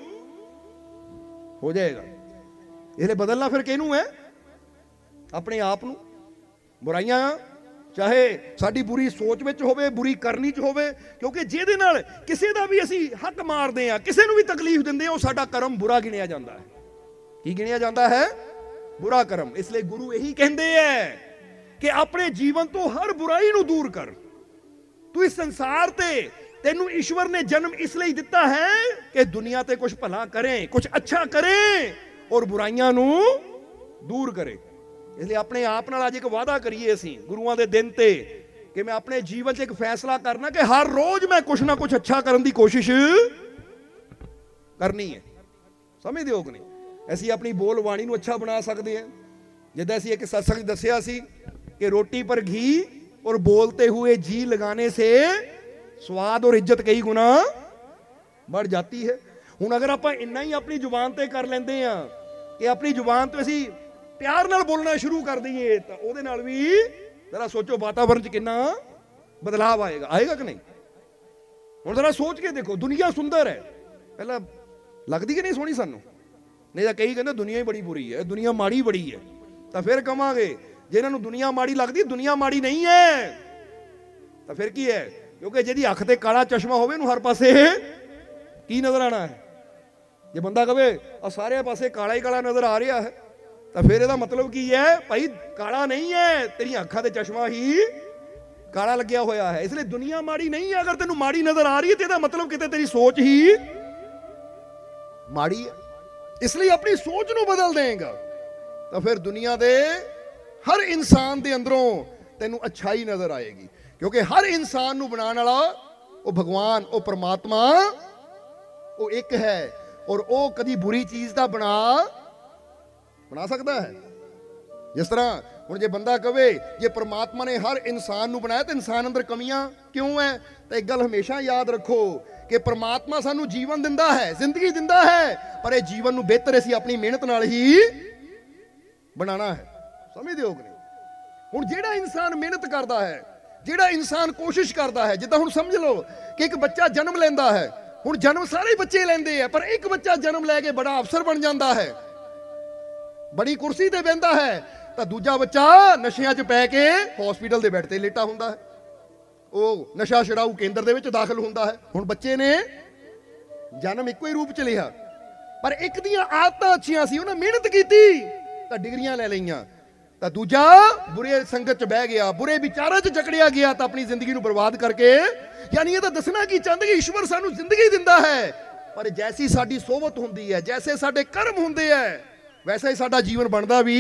ਹੋ ਜਾਏਗਾ। ਇਸ ਲਈ ਬਦਲਣਾ ਫਿਰ ਕਿਹਨੂੰ ਹੈ? ਆਪਣੇ ਆਪ ਨੂੰ। ਬੁਰਾਈਆਂ ਚਾਹੇ ਸਾਡੀ ਬੁਰੀ ਸੋਚ ਵਿੱਚ ਹੋਵੇ, ਬੁਰੀ ਕਰਨੀ 'ਚ ਹੋਵੇ, ਕਿਉਂਕਿ ਜਿਹਦੇ ਨਾਲ ਕਿਸੇ ਦਾ ਵੀ ਅਸੀਂ ਹੱਕ ਮਾਰਦੇ ਹਾਂ, ਕਿਸੇ ਨੂੰ ਵੀ ਤਕਲੀਫ ਦਿੰਦੇ ਹਾਂ, ਉਹ ਸਾਡਾ ਕਰਮ ਬੁਰਾ ਗਿਣਿਆ ਜਾਂਦਾ ਹੈ। ਕੀ ਗਿਣਿਆ ਜਾਂਦਾ ਹੈ? ਬੁਰਾ ਕਰਮ। ਇਸ ਲਈ ਗੁਰੂ ਇਹੀ ਕਹਿੰਦੇ ਹੈ ਕਿ ਆਪਣੇ ਜੀਵਨ ਤੋਂ ਹਰ ਬੁਰਾਈ ਨੂੰ ਦੂਰ ਕਰ। ਤੂੰ ਇਸ ਸੰਸਾਰ ਤੇ, ਤੈਨੂੰ ਈਸ਼ਵਰ ਨੇ ਜਨਮ ਇਸ ਲਈ ਦਿੱਤਾ ਹੈ ਕਿ ਦੁਨੀਆ ਤੇ ਕੁਝ ਭਲਾ ਕਰੇ, ਕੁਝ ਅੱਛਾ ਕਰੇ ਔਰ ਬੁਰਾਈਆਂ ਨੂੰ ਦੂਰ ਕਰੇ। ਇਸ ਲਈ ਆਪਣੇ ਆਪ ਨਾਲ ਅੱਜ ਇੱਕ ਵਾਅਦਾ ਕਰੀਏ ਅਸੀਂ ਗੁਰੂਆਂ ਦੇ ਦਿਨ ਤੇ ਕਿ ਮੈਂ ਆਪਣੇ ਜੀਵਨ 'ਚ ਇੱਕ ਫੈਸਲਾ ਕਰਨਾ ਕਿ ਹਰ ਰੋਜ਼ ਮੈਂ ਕੁਝ ਨਾ ਕੁਝ ਅੱਛਾ ਕਰਨ ਦੀ ਕੋਸ਼ਿਸ਼ ਕਰਨੀ ਹੈ। ਸਮਝਦੇ ਹੋ ਕਿ ਨਹੀਂ? ਅਸੀਂ ਆਪਣੀ ਬੋਲ ਬਾਣੀ ਨੂੰ ਅੱਛਾ ਬਣਾ ਸਕਦੇ ਹਾਂ। ਜਿੱਦਾਂ ਅਸੀਂ ਇੱਕ ਸਤਸੰਗ ਦੱਸਿਆ ਸੀ ਕਿ ਰੋਟੀ ਪਰ ਘੀ ਔਰ ਬੋਲਤੇ हुए जी लगाने से स्वाद और इज्जत कई गुना बढ़ जाती है। ਹੁਣ ਅਗਰ ਆਪਾਂ ਇੰਨਾ ਹੀ ਆਪਣੀ ਜ਼ੁਬਾਨ ਤੇ ਕਰ ਲੈਂਦੇ ਆ ਕਿ ਆਪਣੀ ਜ਼ੁਬਾਨ ਤੋਂ ਅਸੀਂ ਪਿਆਰ ਨਾਲ ਬੋਲਣਾ ਸ਼ੁਰੂ ਕਰ ਦਈਏ ਤਾਂ ਉਹਦੇ ਨਾਲ ਵੀ ਜ਼ਰਾ ਸੋਚੋ ਵਾਤਾਵਰਣ 'ਚ ਕਿੰਨਾ ਬਦਲਾਅ ਆਏਗਾ। ਆਏਗਾ ਕਿ ਨਹੀਂ? ਹੁਣ ਜ਼ਰਾ ਸੋਚ ਕੇ ਦੇਖੋ, ਦੁਨੀਆ ਸੁੰਦਰ ਹੈ, ਪਹਿਲਾਂ ਲੱਗਦੀ ਕਿ ਨਹੀਂ ਸੋਹਣੀ ਸਾਨੂੰ? ਨਹੀਂ ਤਾਂ ਕਈ ਕਹਿੰਦੇ ਦੁਨੀਆ ਹੀ ਬੜੀ ਬੁਰੀ ਹੈ, ਦੁਨੀਆ ਮਾੜੀ ਬੜੀ ਹੈ। ਤਾਂ ਫਿਰ ਕਹਾਂਗੇ ਜੇ ਇਹਨਾਂ ਨੂੰ ਦੁਨੀਆ ਮਾੜੀ ਲੱਗਦੀ, ਦੁਨੀਆ ਮਾੜੀ ਨਹੀਂ ਹੈ ਤਾਂ ਫਿਰ ਕੀ ਹੈ? ਕਿਉਂਕਿ ਜਿਹਦੀ ਅੱਖ ਤੇ ਕਾਲਾ ਚਸ਼ਮਾ ਹੋਵੇ ਉਹਨੂੰ ਹਰ ਪਾਸੇ ਕੀ ਨਜ਼ਰ ਆਣਾ ਹੈ? ਜੇ ਬੰਦਾ ਕਵੇ ਆ ਸਾਰੇ ਪਾਸੇ ਕਾਲਾ ਹੀ ਕਾਲਾ ਨਜ਼ਰ ਆ ਰਿਹਾ ਹੈ ਤਾਂ ਫਿਰ ਇਹਦਾ ਮਤਲਬ ਕੀ ਹੈ? ਭਾਈ ਕਾਲਾ ਨਹੀਂ ਹੈ, ਤੇਰੀਆਂ ਅੱਖਾਂ ਤੇ ਚਸ਼ਮਾ ਹੀ ਕਾਲਾ ਲੱਗਿਆ ਹੋਇਆ ਹੈ। ਇਸ ਲਈ ਦੁਨੀਆ ਮਾੜੀ ਨਹੀਂ ਹੈ। ਅਗਰ ਤੈਨੂੰ ਮਾੜੀ ਨਜ਼ਰ ਆ ਰਹੀ ਹੈ ਤੇ ਇਹਦਾ ਮਤਲਬ ਕਿਤੇ ਤੇਰੀ ਸੋਚ ਹੀ ਮਾੜੀ ਹੈ। ਇਸ ਲਈ ਆਪਣੀ ਸੋਚ ਨੂੰ ਬਦਲ ਦੇਗਾ ਤਾਂ ਫਿਰ ਦੁਨੀਆ ਦੇ ਹਰ ਇਨਸਾਨ ਦੇ ਅੰਦਰੋਂ ਤੈਨੂੰ ਅੱਛਾਈ ਨਜ਼ਰ ਆਏਗੀ, ਕਿਉਂਕਿ ਹਰ ਇਨਸਾਨ ਨੂੰ ਬਣਾਉਣ ਵਾਲਾ ਉਹ ਭਗਵਾਨ, ਉਹ ਪਰਮਾਤਮਾ, ਉਹ ਇੱਕ ਹੈ ਔਰ ਉਹ ਕਦੀ ਬੁਰੀ ਚੀਜ਼ ਦਾ ਬਣਾ ਸਕਦਾ ਹੈ। ਜਿਸ ਤਰ੍ਹਾਂ ਹੁਣ ਜੇ ਬੰਦਾ ਕਵੇ ਜੇ ਪਰਮਾਤਮਾ ਨੇ ਹਰ ਇਨਸਾਨ ਨੂੰ ਬਣਾਇਆ ਤਾਂ ਇਨਸਾਨ ਅੰਦਰ ਕਮੀਆਂ ਕਿਉਂ ਹੈ? ਤਾਂ ਇੱਕ ਗੱਲ ਹਮੇਸ਼ਾ ਯਾਦ ਰੱਖੋ ਕਿ ਪ੍ਰਮਾਤਮਾ ਸਾਨੂੰ ਜੀਵਨ ਦਿੰਦਾ ਹੈ, ਜ਼ਿੰਦਗੀ ਦਿੰਦਾ ਹੈ, ਪਰ ਇਹ ਜੀਵਨ ਨੂੰ ਬਿਹਤਰ ਅਸੀਂ ਆਪਣੀ ਮਿਹਨਤ ਨਾਲ ਹੀ ਬਣਾਉਣਾ ਹੈ। ਸਮਝਦੇ ਹੋ ਕਿ ਨਹੀਂ? ਹੁਣ ਜਿਹੜਾ ਇਨਸਾਨ ਮਿਹਨਤ ਕਰਦਾ ਹੈ, ਜਿਹੜਾ ਇਨਸਾਨ ਕੋਸ਼ਿਸ਼ ਕਰਦਾ ਹੈ, ਜਿੱਦਾਂ ਹੁਣ ਸਮਝ ਲਓ ਕਿ ਇੱਕ ਬੱਚਾ ਜਨਮ ਲੈਂਦਾ ਹੈ। ਹੁਣ ਜਨਮ ਸਾਰੇ ਬੱਚੇ ਲੈਂਦੇ ਆ, ਪਰ ਇੱਕ ਬੱਚਾ ਜਨਮ ਲੈ ਕੇ ਬੜਾ ਅਫਸਰ ਬਣ ਜਾਂਦਾ ਹੈ, ਬੜੀ ਕੁਰਸੀ ਤੇ ਬਹਿੰਦਾ ਹੈ, ਤਾਂ ਦੂਜਾ ਬੱਚਾ ਨਸ਼ਿਆਂ 'ਚ ਪੈ ਕੇ ਹਸਪੀਟਲ ਦੇ ਬੈੱਡ ਤੇ ਲੇਟਾ ਹੁੰਦਾ ਹੈ, ਉਹ ਨਸ਼ਾ ਛੁਡਾਊ ਕੇਂਦਰ ਦੇ ਵਿੱਚ ਦਾਖਲ ਹੁੰਦਾ ਹੈ। ਹੁਣ ਬੱਚੇ ਨੇ ਜਨਮ ਇੱਕੋ ਹੀ ਰੂਪ 'ਚ ਲਿਆ, ਪਰ ਇੱਕ ਦੀਆਂ ਆਦਤਾਂ ਅੱਛੀਆਂ ਸੀ, ਉਹਨੇ ਮਿਹਨਤ ਕੀਤੀ ਤਾਂ ਡਿਗਰੀਆਂ ਲੈ ਲਈਆਂ, ਤਾਂ ਦੂਜਾ ਬੁਰੇ ਸੰਗਤ 'ਚ ਬਹਿ ਗਿਆ, ਬੁਰੇ ਵਿਚਾਰਾਂ 'ਚ ਜਕੜਿਆ ਗਿਆ, ਤਾਂ ਆਪਣੀ ਜ਼ਿੰਦਗੀ ਨੂੰ ਬਰਬਾਦ ਕਰਕੇ, ਯਾਨੀ ਇਹ ਤਾਂ ਦੱਸਣਾ ਕੀ ਚਾਹੁੰਦੇ ਕਿ ਈਸ਼ਵਰ ਸਾਨੂੰ ਜ਼ਿੰਦਗੀ ਦਿੰਦਾ ਹੈ, ਪਰ ਜੈਸੀ ਸਾਡੀ ਸੋਭਤ ਹੁੰਦੀ ਹੈ, ਜੈਸੇ ਸਾਡੇ ਕਰਮ ਹੁੰਦੇ ਹੈ, ਵੈਸਾ ਹੀ ਸਾਡਾ ਜੀਵਨ ਬਣਦਾ ਵੀ।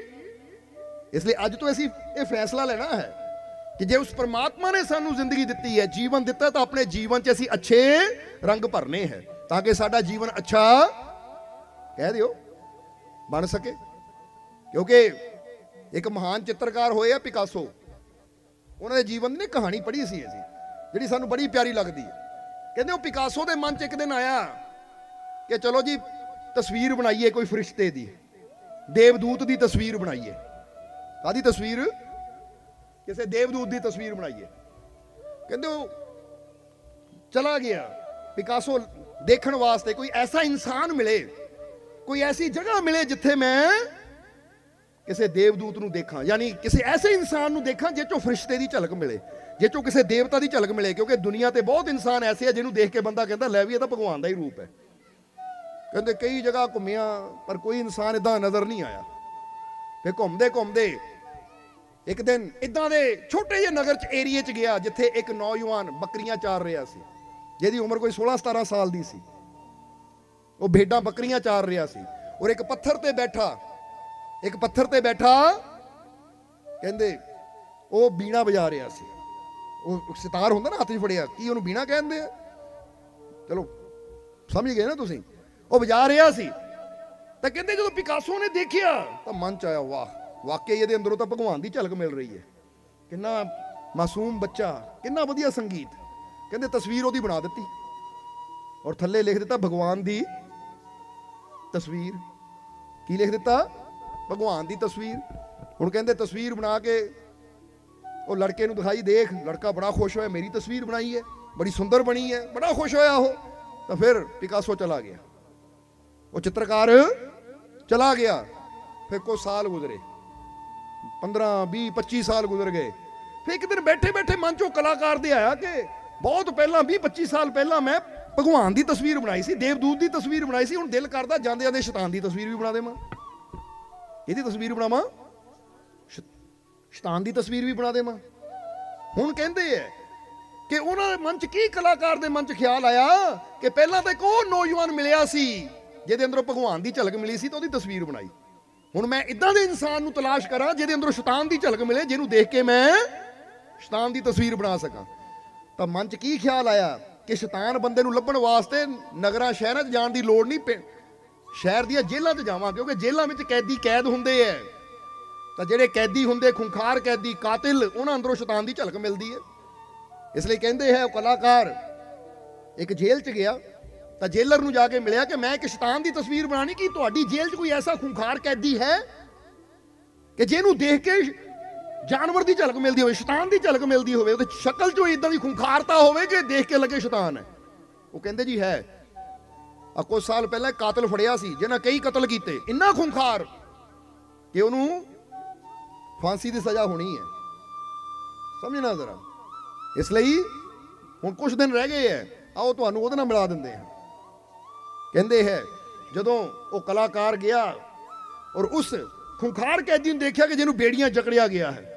ਇਸ ਲਈ ਅੱਜ ਤੋਂ ਅਸੀਂ ਇਹ ਫੈਸਲਾ ਲੈਣਾ ਹੈ ਕਿ ਜੇ ਉਸ ਪਰਮਾਤਮਾ ਨੇ ਸਾਨੂੰ ਜ਼ਿੰਦਗੀ ਦਿੱਤੀ ਹੈ, ਜੀਵਨ ਦਿੱਤਾ, ਤਾਂ ਆਪਣੇ ਜੀਵਨ 'ਚ ਅਸੀਂ ਅੱਛੇ ਰੰਗ ਭਰਨੇ ਹੈ, ਤਾਂ ਕਿ ਸਾਡਾ ਜੀਵਨ ਅੱਛਾ, ਕਹਿ ਦਿਓ, ਬਣ ਸਕੇ। ਕਿਉਂਕਿ ਇੱਕ ਮਹਾਨ ਚਿੱਤਰਕਾਰ ਹੋਏ ਆ ਪਿਕਾਸੋ, ਉਹਨਾਂ ਦੇ ਜੀਵਨ ਦੀ ਕਹਾਣੀ ਪੜ੍ਹੀ ਸੀ ਅਸੀਂ, ਜਿਹੜੀ ਸਾਨੂੰ ਬੜੀ ਪਿਆਰੀ ਲੱਗਦੀ ਹੈ। ਕਹਿੰਦੇ ਉਹ ਪਿਕਾਸੋ ਦੇ ਮਨ 'ਚ ਇੱਕ ਦਿਨ ਆਇਆ ਕਿ ਚਲੋ ਜੀ ਤਸਵੀਰ ਬਣਾਈਏ ਕੋਈ ਫਰਿਸ਼ਤੇ ਦੀ, ਦੇਵਦੂਤ ਦੀ ਤਸਵੀਰ ਬਣਾਈਏ। ਕਾਹਦੀ ਤਸਵੀਰ? ਕਿਸੇ ਦੇਵਦੂਤ ਦੀ ਤਸਵੀਰ ਬਣਾਈਏ। ਕਹਿੰਦੇ ਉਹ ਚਲਾ ਗਿਆ ਪਿਕਾਸੋ ਦੇਖਣ ਵਾਸਤੇ, ਕੋਈ ਐਸਾ ਇਨਸਾਨ ਮਿਲੇ, ਕੋਈ ਐਸੀ ਜਗ੍ਹਾ ਮਿਲੇ ਜਿੱਥੇ ਮੈਂ ਕਿਸੇ ਦੇਵਦੂਤ ਨੂੰ ਦੇਖਾਂ, ਯਾਨੀ ਕਿਸੇ ਐਸੇ ਇਨਸਾਨ ਨੂੰ ਦੇਖਾਂ ਜਿਹ ਚੋਂ ਫਰਿਸ਼ਤੇ ਦੀ ਝਲਕ ਮਿਲੇ, ਜਿਹ ਚੋਂ ਕਿਸੇ ਦੇਵਤਾ ਦੀ ਝਲਕ ਮਿਲੇ। ਕਿਉਂਕਿ ਦੁਨੀਆ ਤੇ ਬਹੁਤ ਇਨਸਾਨ ਐਸੇ ਆ ਜਿਹਨੂੰ ਦੇਖ ਕੇ ਬੰਦਾ ਕਹਿੰਦਾ ਲੈ ਵੀ ਇਹ ਤਾਂ ਭਗਵਾਨ ਦਾ ਹੀ ਰੂਪ ਹੈ। ਕਹਿੰਦੇ ਕਈ ਜਗ੍ਹਾ ਘੁੰਮਿਆ, ਪਰ ਕੋਈ ਇਨਸਾਨ ਇਦਾਂ ਨਜ਼ਰ ਨਹੀਂ ਆਇਆ। ਫਿਰ ਘੁੰਮਦੇ ਘੁੰਮਦੇ ਇੱਕ ਦਿਨ ਇਦਾਂ ਦੇ ਛੋਟੇ ਜਿਹੇ ਨਗਰ 'ਚ ਏਰੀਏ 'ਚ ਗਿਆ ਜਿੱਥੇ ਇੱਕ ਨੌਜਵਾਨ ਬੱਕਰੀਆਂ ਚਾਰ ਰਿਹਾ ਸੀ, ਜਿਹਦੀ ਉਮਰ ਕੋਈ 16-17 ਸਾਲ ਦੀ ਸੀ। ਉਹ ਭੇਡਾਂ ਬੱਕਰੀਆਂ ਚਾਰ ਰਿਹਾ ਸੀ, ਔਰ ਇੱਕ ਪੱਥਰ ਤੇ ਬੈਠਾ ਕਹਿੰਦੇ ਉਹ ਬੀਣਾ ਵਜਾ ਰਿਹਾ ਸੀ। ਉਹ ਸਿਤਾਰ ਹੁੰਦਾ ਨਾ ਹੱਥ 'ਚ ਫੜਿਆ, ਕੀ ਉਹਨੂੰ ਬੀਣਾ ਕਹਿੰਦੇ ਆ, ਚਲੋ ਸਮਝ ਗਏ ਨਾ ਤੁਸੀਂ। ਉਹ ਵਜਾ ਰਿਹਾ ਸੀ, ਤਾਂ ਕਹਿੰਦੇ ਜਦੋਂ ਪਿਕਾਸੋ ਨੇ ਦੇਖਿਆ ਤਾਂ ਮਨ 'ਚ ਆਇਆ, ਵਾਹ ਵਾਕਈ ਇਹਦੇ ਅੰਦਰੋਂ ਤਾਂ ਭਗਵਾਨ ਦੀ ਝਲਕ ਮਿਲ ਰਹੀ ਹੈ, ਕਿੰਨਾ ਮਾਸੂਮ ਬੱਚਾ, ਕਿੰਨਾ ਵਧੀਆ ਸੰਗੀਤ। ਕਹਿੰਦੇ ਤਸਵੀਰ ਉਹਦੀ ਬਣਾ ਦਿੱਤੀ, ਔਰ ਥੱਲੇ ਲਿਖ ਦਿੱਤਾ ਭਗਵਾਨ ਦੀ ਤਸਵੀਰ। ਕੀ ਲਿਖ ਦਿੱਤਾ? ਭਗਵਾਨ ਦੀ ਤਸਵੀਰ। ਹੁਣ ਕਹਿੰਦੇ ਤਸਵੀਰ ਬਣਾ ਕੇ ਉਹ ਲੜਕੇ ਨੂੰ ਦਿਖਾਈ, ਦੇਖ। ਲੜਕਾ ਬੜਾ ਖੁਸ਼ ਹੋਇਆ, ਮੇਰੀ ਤਸਵੀਰ ਬਣਾਈ ਹੈ, ਬੜੀ ਸੁੰਦਰ ਬਣੀ ਹੈ, ਬੜਾ ਖੁਸ਼ ਹੋਇਆ ਉਹ। ਤਾਂ ਫਿਰ ਪਿਕਾਸੋ ਚਲਾ ਗਿਆ, ਉਹ ਚਿੱਤਰਕਾਰ ਚਲਾ ਗਿਆ। ਫਿਰ ਕੁਝ ਸਾਲ ਗੁਜ਼ਰੇ, 15, 20, 25 ਸਾਲ ਗੁਜ਼ਰ ਗਏ। ਫਿਰ ਇੱਕ ਦਿਨ ਬੈਠੇ ਬੈਠੇ ਮਨ ਚੋਂ ਕਲਾਕਾਰ ਦੇ ਆਇਆ ਕਿ ਬਹੁਤ ਪਹਿਲਾਂ 20-25 ਸਾਲ ਪਹਿਲਾਂ ਮੈਂ ਭਗਵਾਨ ਦੀ ਤਸਵੀਰ ਬਣਾਈ ਸੀ, ਦੇਵਦੂਤ ਦੀ ਤਸਵੀਰ ਬਣਾਈ ਸੀ। ਹੁਣ ਦਿਲ ਕਰਦਾ ਜਾਂਦੇ ਜਾਂਦੇ ਸ਼ੈਤਾਨ ਦੀ ਤਸਵੀਰ ਵੀ ਬਣਾ ਦੇਵਾਂ, ਇਹਦੀ ਤਸਵੀਰ ਬਣਾਵਾਂ, ਸ਼ੈਤਾਨ ਦੀ ਤਸਵੀਰ ਵੀ ਬਣਾ ਦੇਵਾਂ। ਹੁਣ ਕਹਿੰਦੇ ਹੈ ਕਿ ਉਹਨਾਂ ਦੇ ਮਨ 'ਚ ਕੀ, ਕਲਾਕਾਰ ਦੇ ਮਨ 'ਚ ਖਿਆਲ ਆਇਆ ਕਿ ਪਹਿਲਾਂ ਤਾਂ ਇੱਕ ਉਹ ਨੌਜਵਾਨ ਮਿਲਿਆ ਸੀ ਜਿਹਦੇ ਅੰਦਰੋਂ ਭਗਵਾਨ ਦੀ ਝਲਕ ਮਿਲੀ ਸੀ, ਤਾਂ ਉਹਦੀ ਤਸਵੀਰ ਬਣਾਈ। ਹੁਣ ਮੈਂ ਇਦਾਂ ਦੇ ਇਨਸਾਨ ਨੂੰ ਤਲਾਸ਼ ਕਰਾਂ ਜਿਹਦੇ ਅੰਦਰੋਂ ਸ਼ੈਤਾਨ ਦੀ ਝਲਕ ਮਿਲੇ, ਜਿਹਨੂੰ ਦੇਖ ਕੇ ਮੈਂ ਸ਼ੈਤਾਨ ਦੀ ਤਸਵੀਰ ਬਣਾ ਸਕਾਂ। ਤਾਂ ਮਨ 'ਚ ਕੀ ਖਿਆਲ ਆਇਆ ਕਿ ਸ਼ੈਤਾਨ ਬੰਦੇ ਨੂੰ ਲੱਭਣ ਵਾਸਤੇ ਨਗਰਾਂ ਸ਼ਹਿਰਾਂ 'ਚ ਜਾਣ ਦੀ ਲੋੜ ਨਹੀਂ, ਸ਼ਹਿਰ ਦੀਆਂ ਜੇਲ੍ਹਾਂ 'ਚ ਜਾਵਾਂ, ਕਿਉਂਕਿ ਜੇਲ੍ਹਾਂ ਵਿੱਚ ਕੈਦੀ ਕੈਦ ਹੁੰਦੇ ਹੈ। ਤਾਂ ਜਿਹੜੇ ਕੈਦੀ ਹੁੰਦੇ, ਖੁੰਖਾਰ ਕੈਦੀ, ਕਾਤਿਲ, ਉਹਨਾਂ ਅੰਦਰੋਂ ਸ਼ੈਤਾਨ ਦੀ ਝਲਕ ਮਿਲਦੀ ਹੈ। ਇਸ ਲਈ ਕਹਿੰਦੇ ਹੈ ਉਹ ਕਲਾਕਾਰ ਇੱਕ ਜੇਲ੍ਹ 'ਚ ਗਿਆ, ਤਾਂ ਜੇਲਰ ਨੂੰ ਜਾ ਕੇ ਮਿਲਿਆ ਕਿ ਮੈਂ ਇੱਕ ਸ਼ੈਤਾਨ ਦੀ ਤਸਵੀਰ ਬਣਾਣੀ, ਕਿ ਤੁਹਾਡੀ ਜੇਲ੍ਹ 'ਚ ਕੋਈ ਐਸਾ ਖੁੰਖਾਰ ਕੈਦੀ ਹੈ ਕਿ ਜਿਹਨੂੰ ਦੇਖ ਕੇ ਜਾਨਵਰ ਦੀ ਝਲਕ ਮਿਲਦੀ ਹੋਵੇ, ਸ਼ੈਤਾਨ ਦੀ ਝਲਕ ਮਿਲਦੀ ਹੋਵੇ, ਉਹਦੀ ਸ਼ਕਲ 'ਚੋਂ ਇਦਾਂ ਦੀ ਖੁੰਖਾਰਤਾ ਹੋਵੇ ਕਿ ਦੇਖ ਕੇ ਲੱਗੇ ਸ਼ੈਤਾਨ ਹੈ। ਉਹ ਕਹਿੰਦੇ ਜੀ ਹੈ। ਕੁਝ ਸਾਲ ਪਹਿਲਾਂ ਕਾਤਲ ਫੜਿਆ ਸੀ ਜਿਹਨਾਂ ਕਈ ਕਤਲ ਕੀਤੇ, ਇੰਨਾ ਖੁੰਖਾਰ ਕਿ ਉਹਨੂੰ ਫਾਂਸੀ ਦੀ ਸਜ਼ਾ ਹੋਣੀ ਹੈ। ਸਮਝਣਾ ਜ਼ਰਾ। ਇਸ ਲਈ ਹੁਣ ਕੁਝ ਦਿਨ ਰਹਿ ਗਏ ਹੈ, ਆਓ ਤੁਹਾਨੂੰ ਉਹਦੇ ਨਾਲ ਮਿਲਾ ਦਿੰਦੇ ਹਾਂ। ਕਹਿੰਦੇ ਹੈ ਜਦੋਂ ਉਹ ਕਲਾਕਾਰ ਗਿਆ ਔਰ ਉਸ ਖੁੰਖਾਰ ਕੈਦੀ ਨੂੰ ਦੇਖਿਆ ਕਿ ਜਿਹਨੂੰ ਬੇੜੀਆਂ ਜਕੜਿਆ ਗਿਆ ਹੈ,